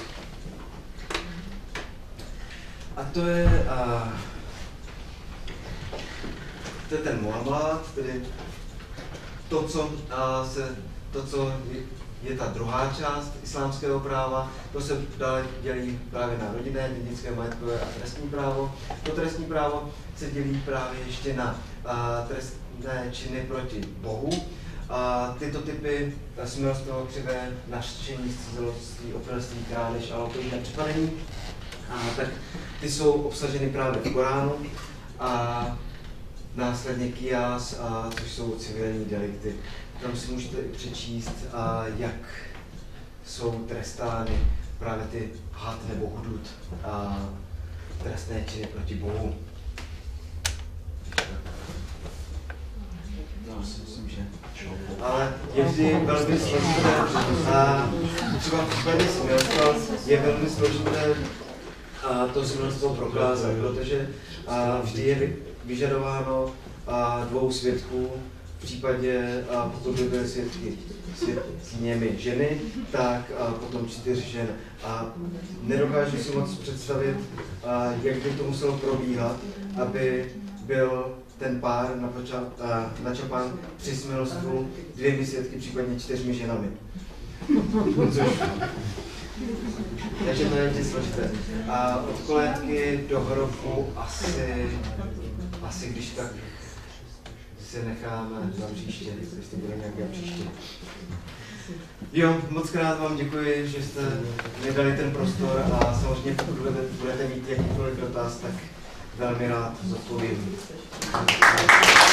A to je ten muamalat, tedy to, co je ta druhá část islámského práva, to se dále dělí právě na rodinné, dědické, majetkové a trestní právo. To trestní právo se dělí právě ještě na trestné činy proti Bohu. Tyto typy smilstvo, křivé, nařčení, zciziloství, otroctví, krádež a odpovědné připadení, tak ty jsou obsaženy právě v Koránu. A následně kijás, což jsou civilní delikty. Tam si můžete i přečíst, jak jsou trestány právě ty had nebo hudud a trestné činy proti Bohu. No, si myslím, že. Ale je vždy velmi složité, třeba v případě smilstva je velmi složité to smilstvo prokázat, protože vždy je vyžadováno 2 svědků, v případě, pokud by byly svědkyněmi ženy, tak potom 4 žen. A nedokážu si moc představit, jak by to muselo probíhat, aby byl ten pár načapán při smilstvu 2 svědky, případně 4 ženami. Takže to je vždy složité. A od kolétky do hrobu asi když tak se necháme na příště, jestli bude nějaké příště. Jo, moc krát vám děkuji, že jste mi dali ten prostor a samozřejmě pokud budete mít jakýkoliv dotaz, tak velmi rád zodpovím.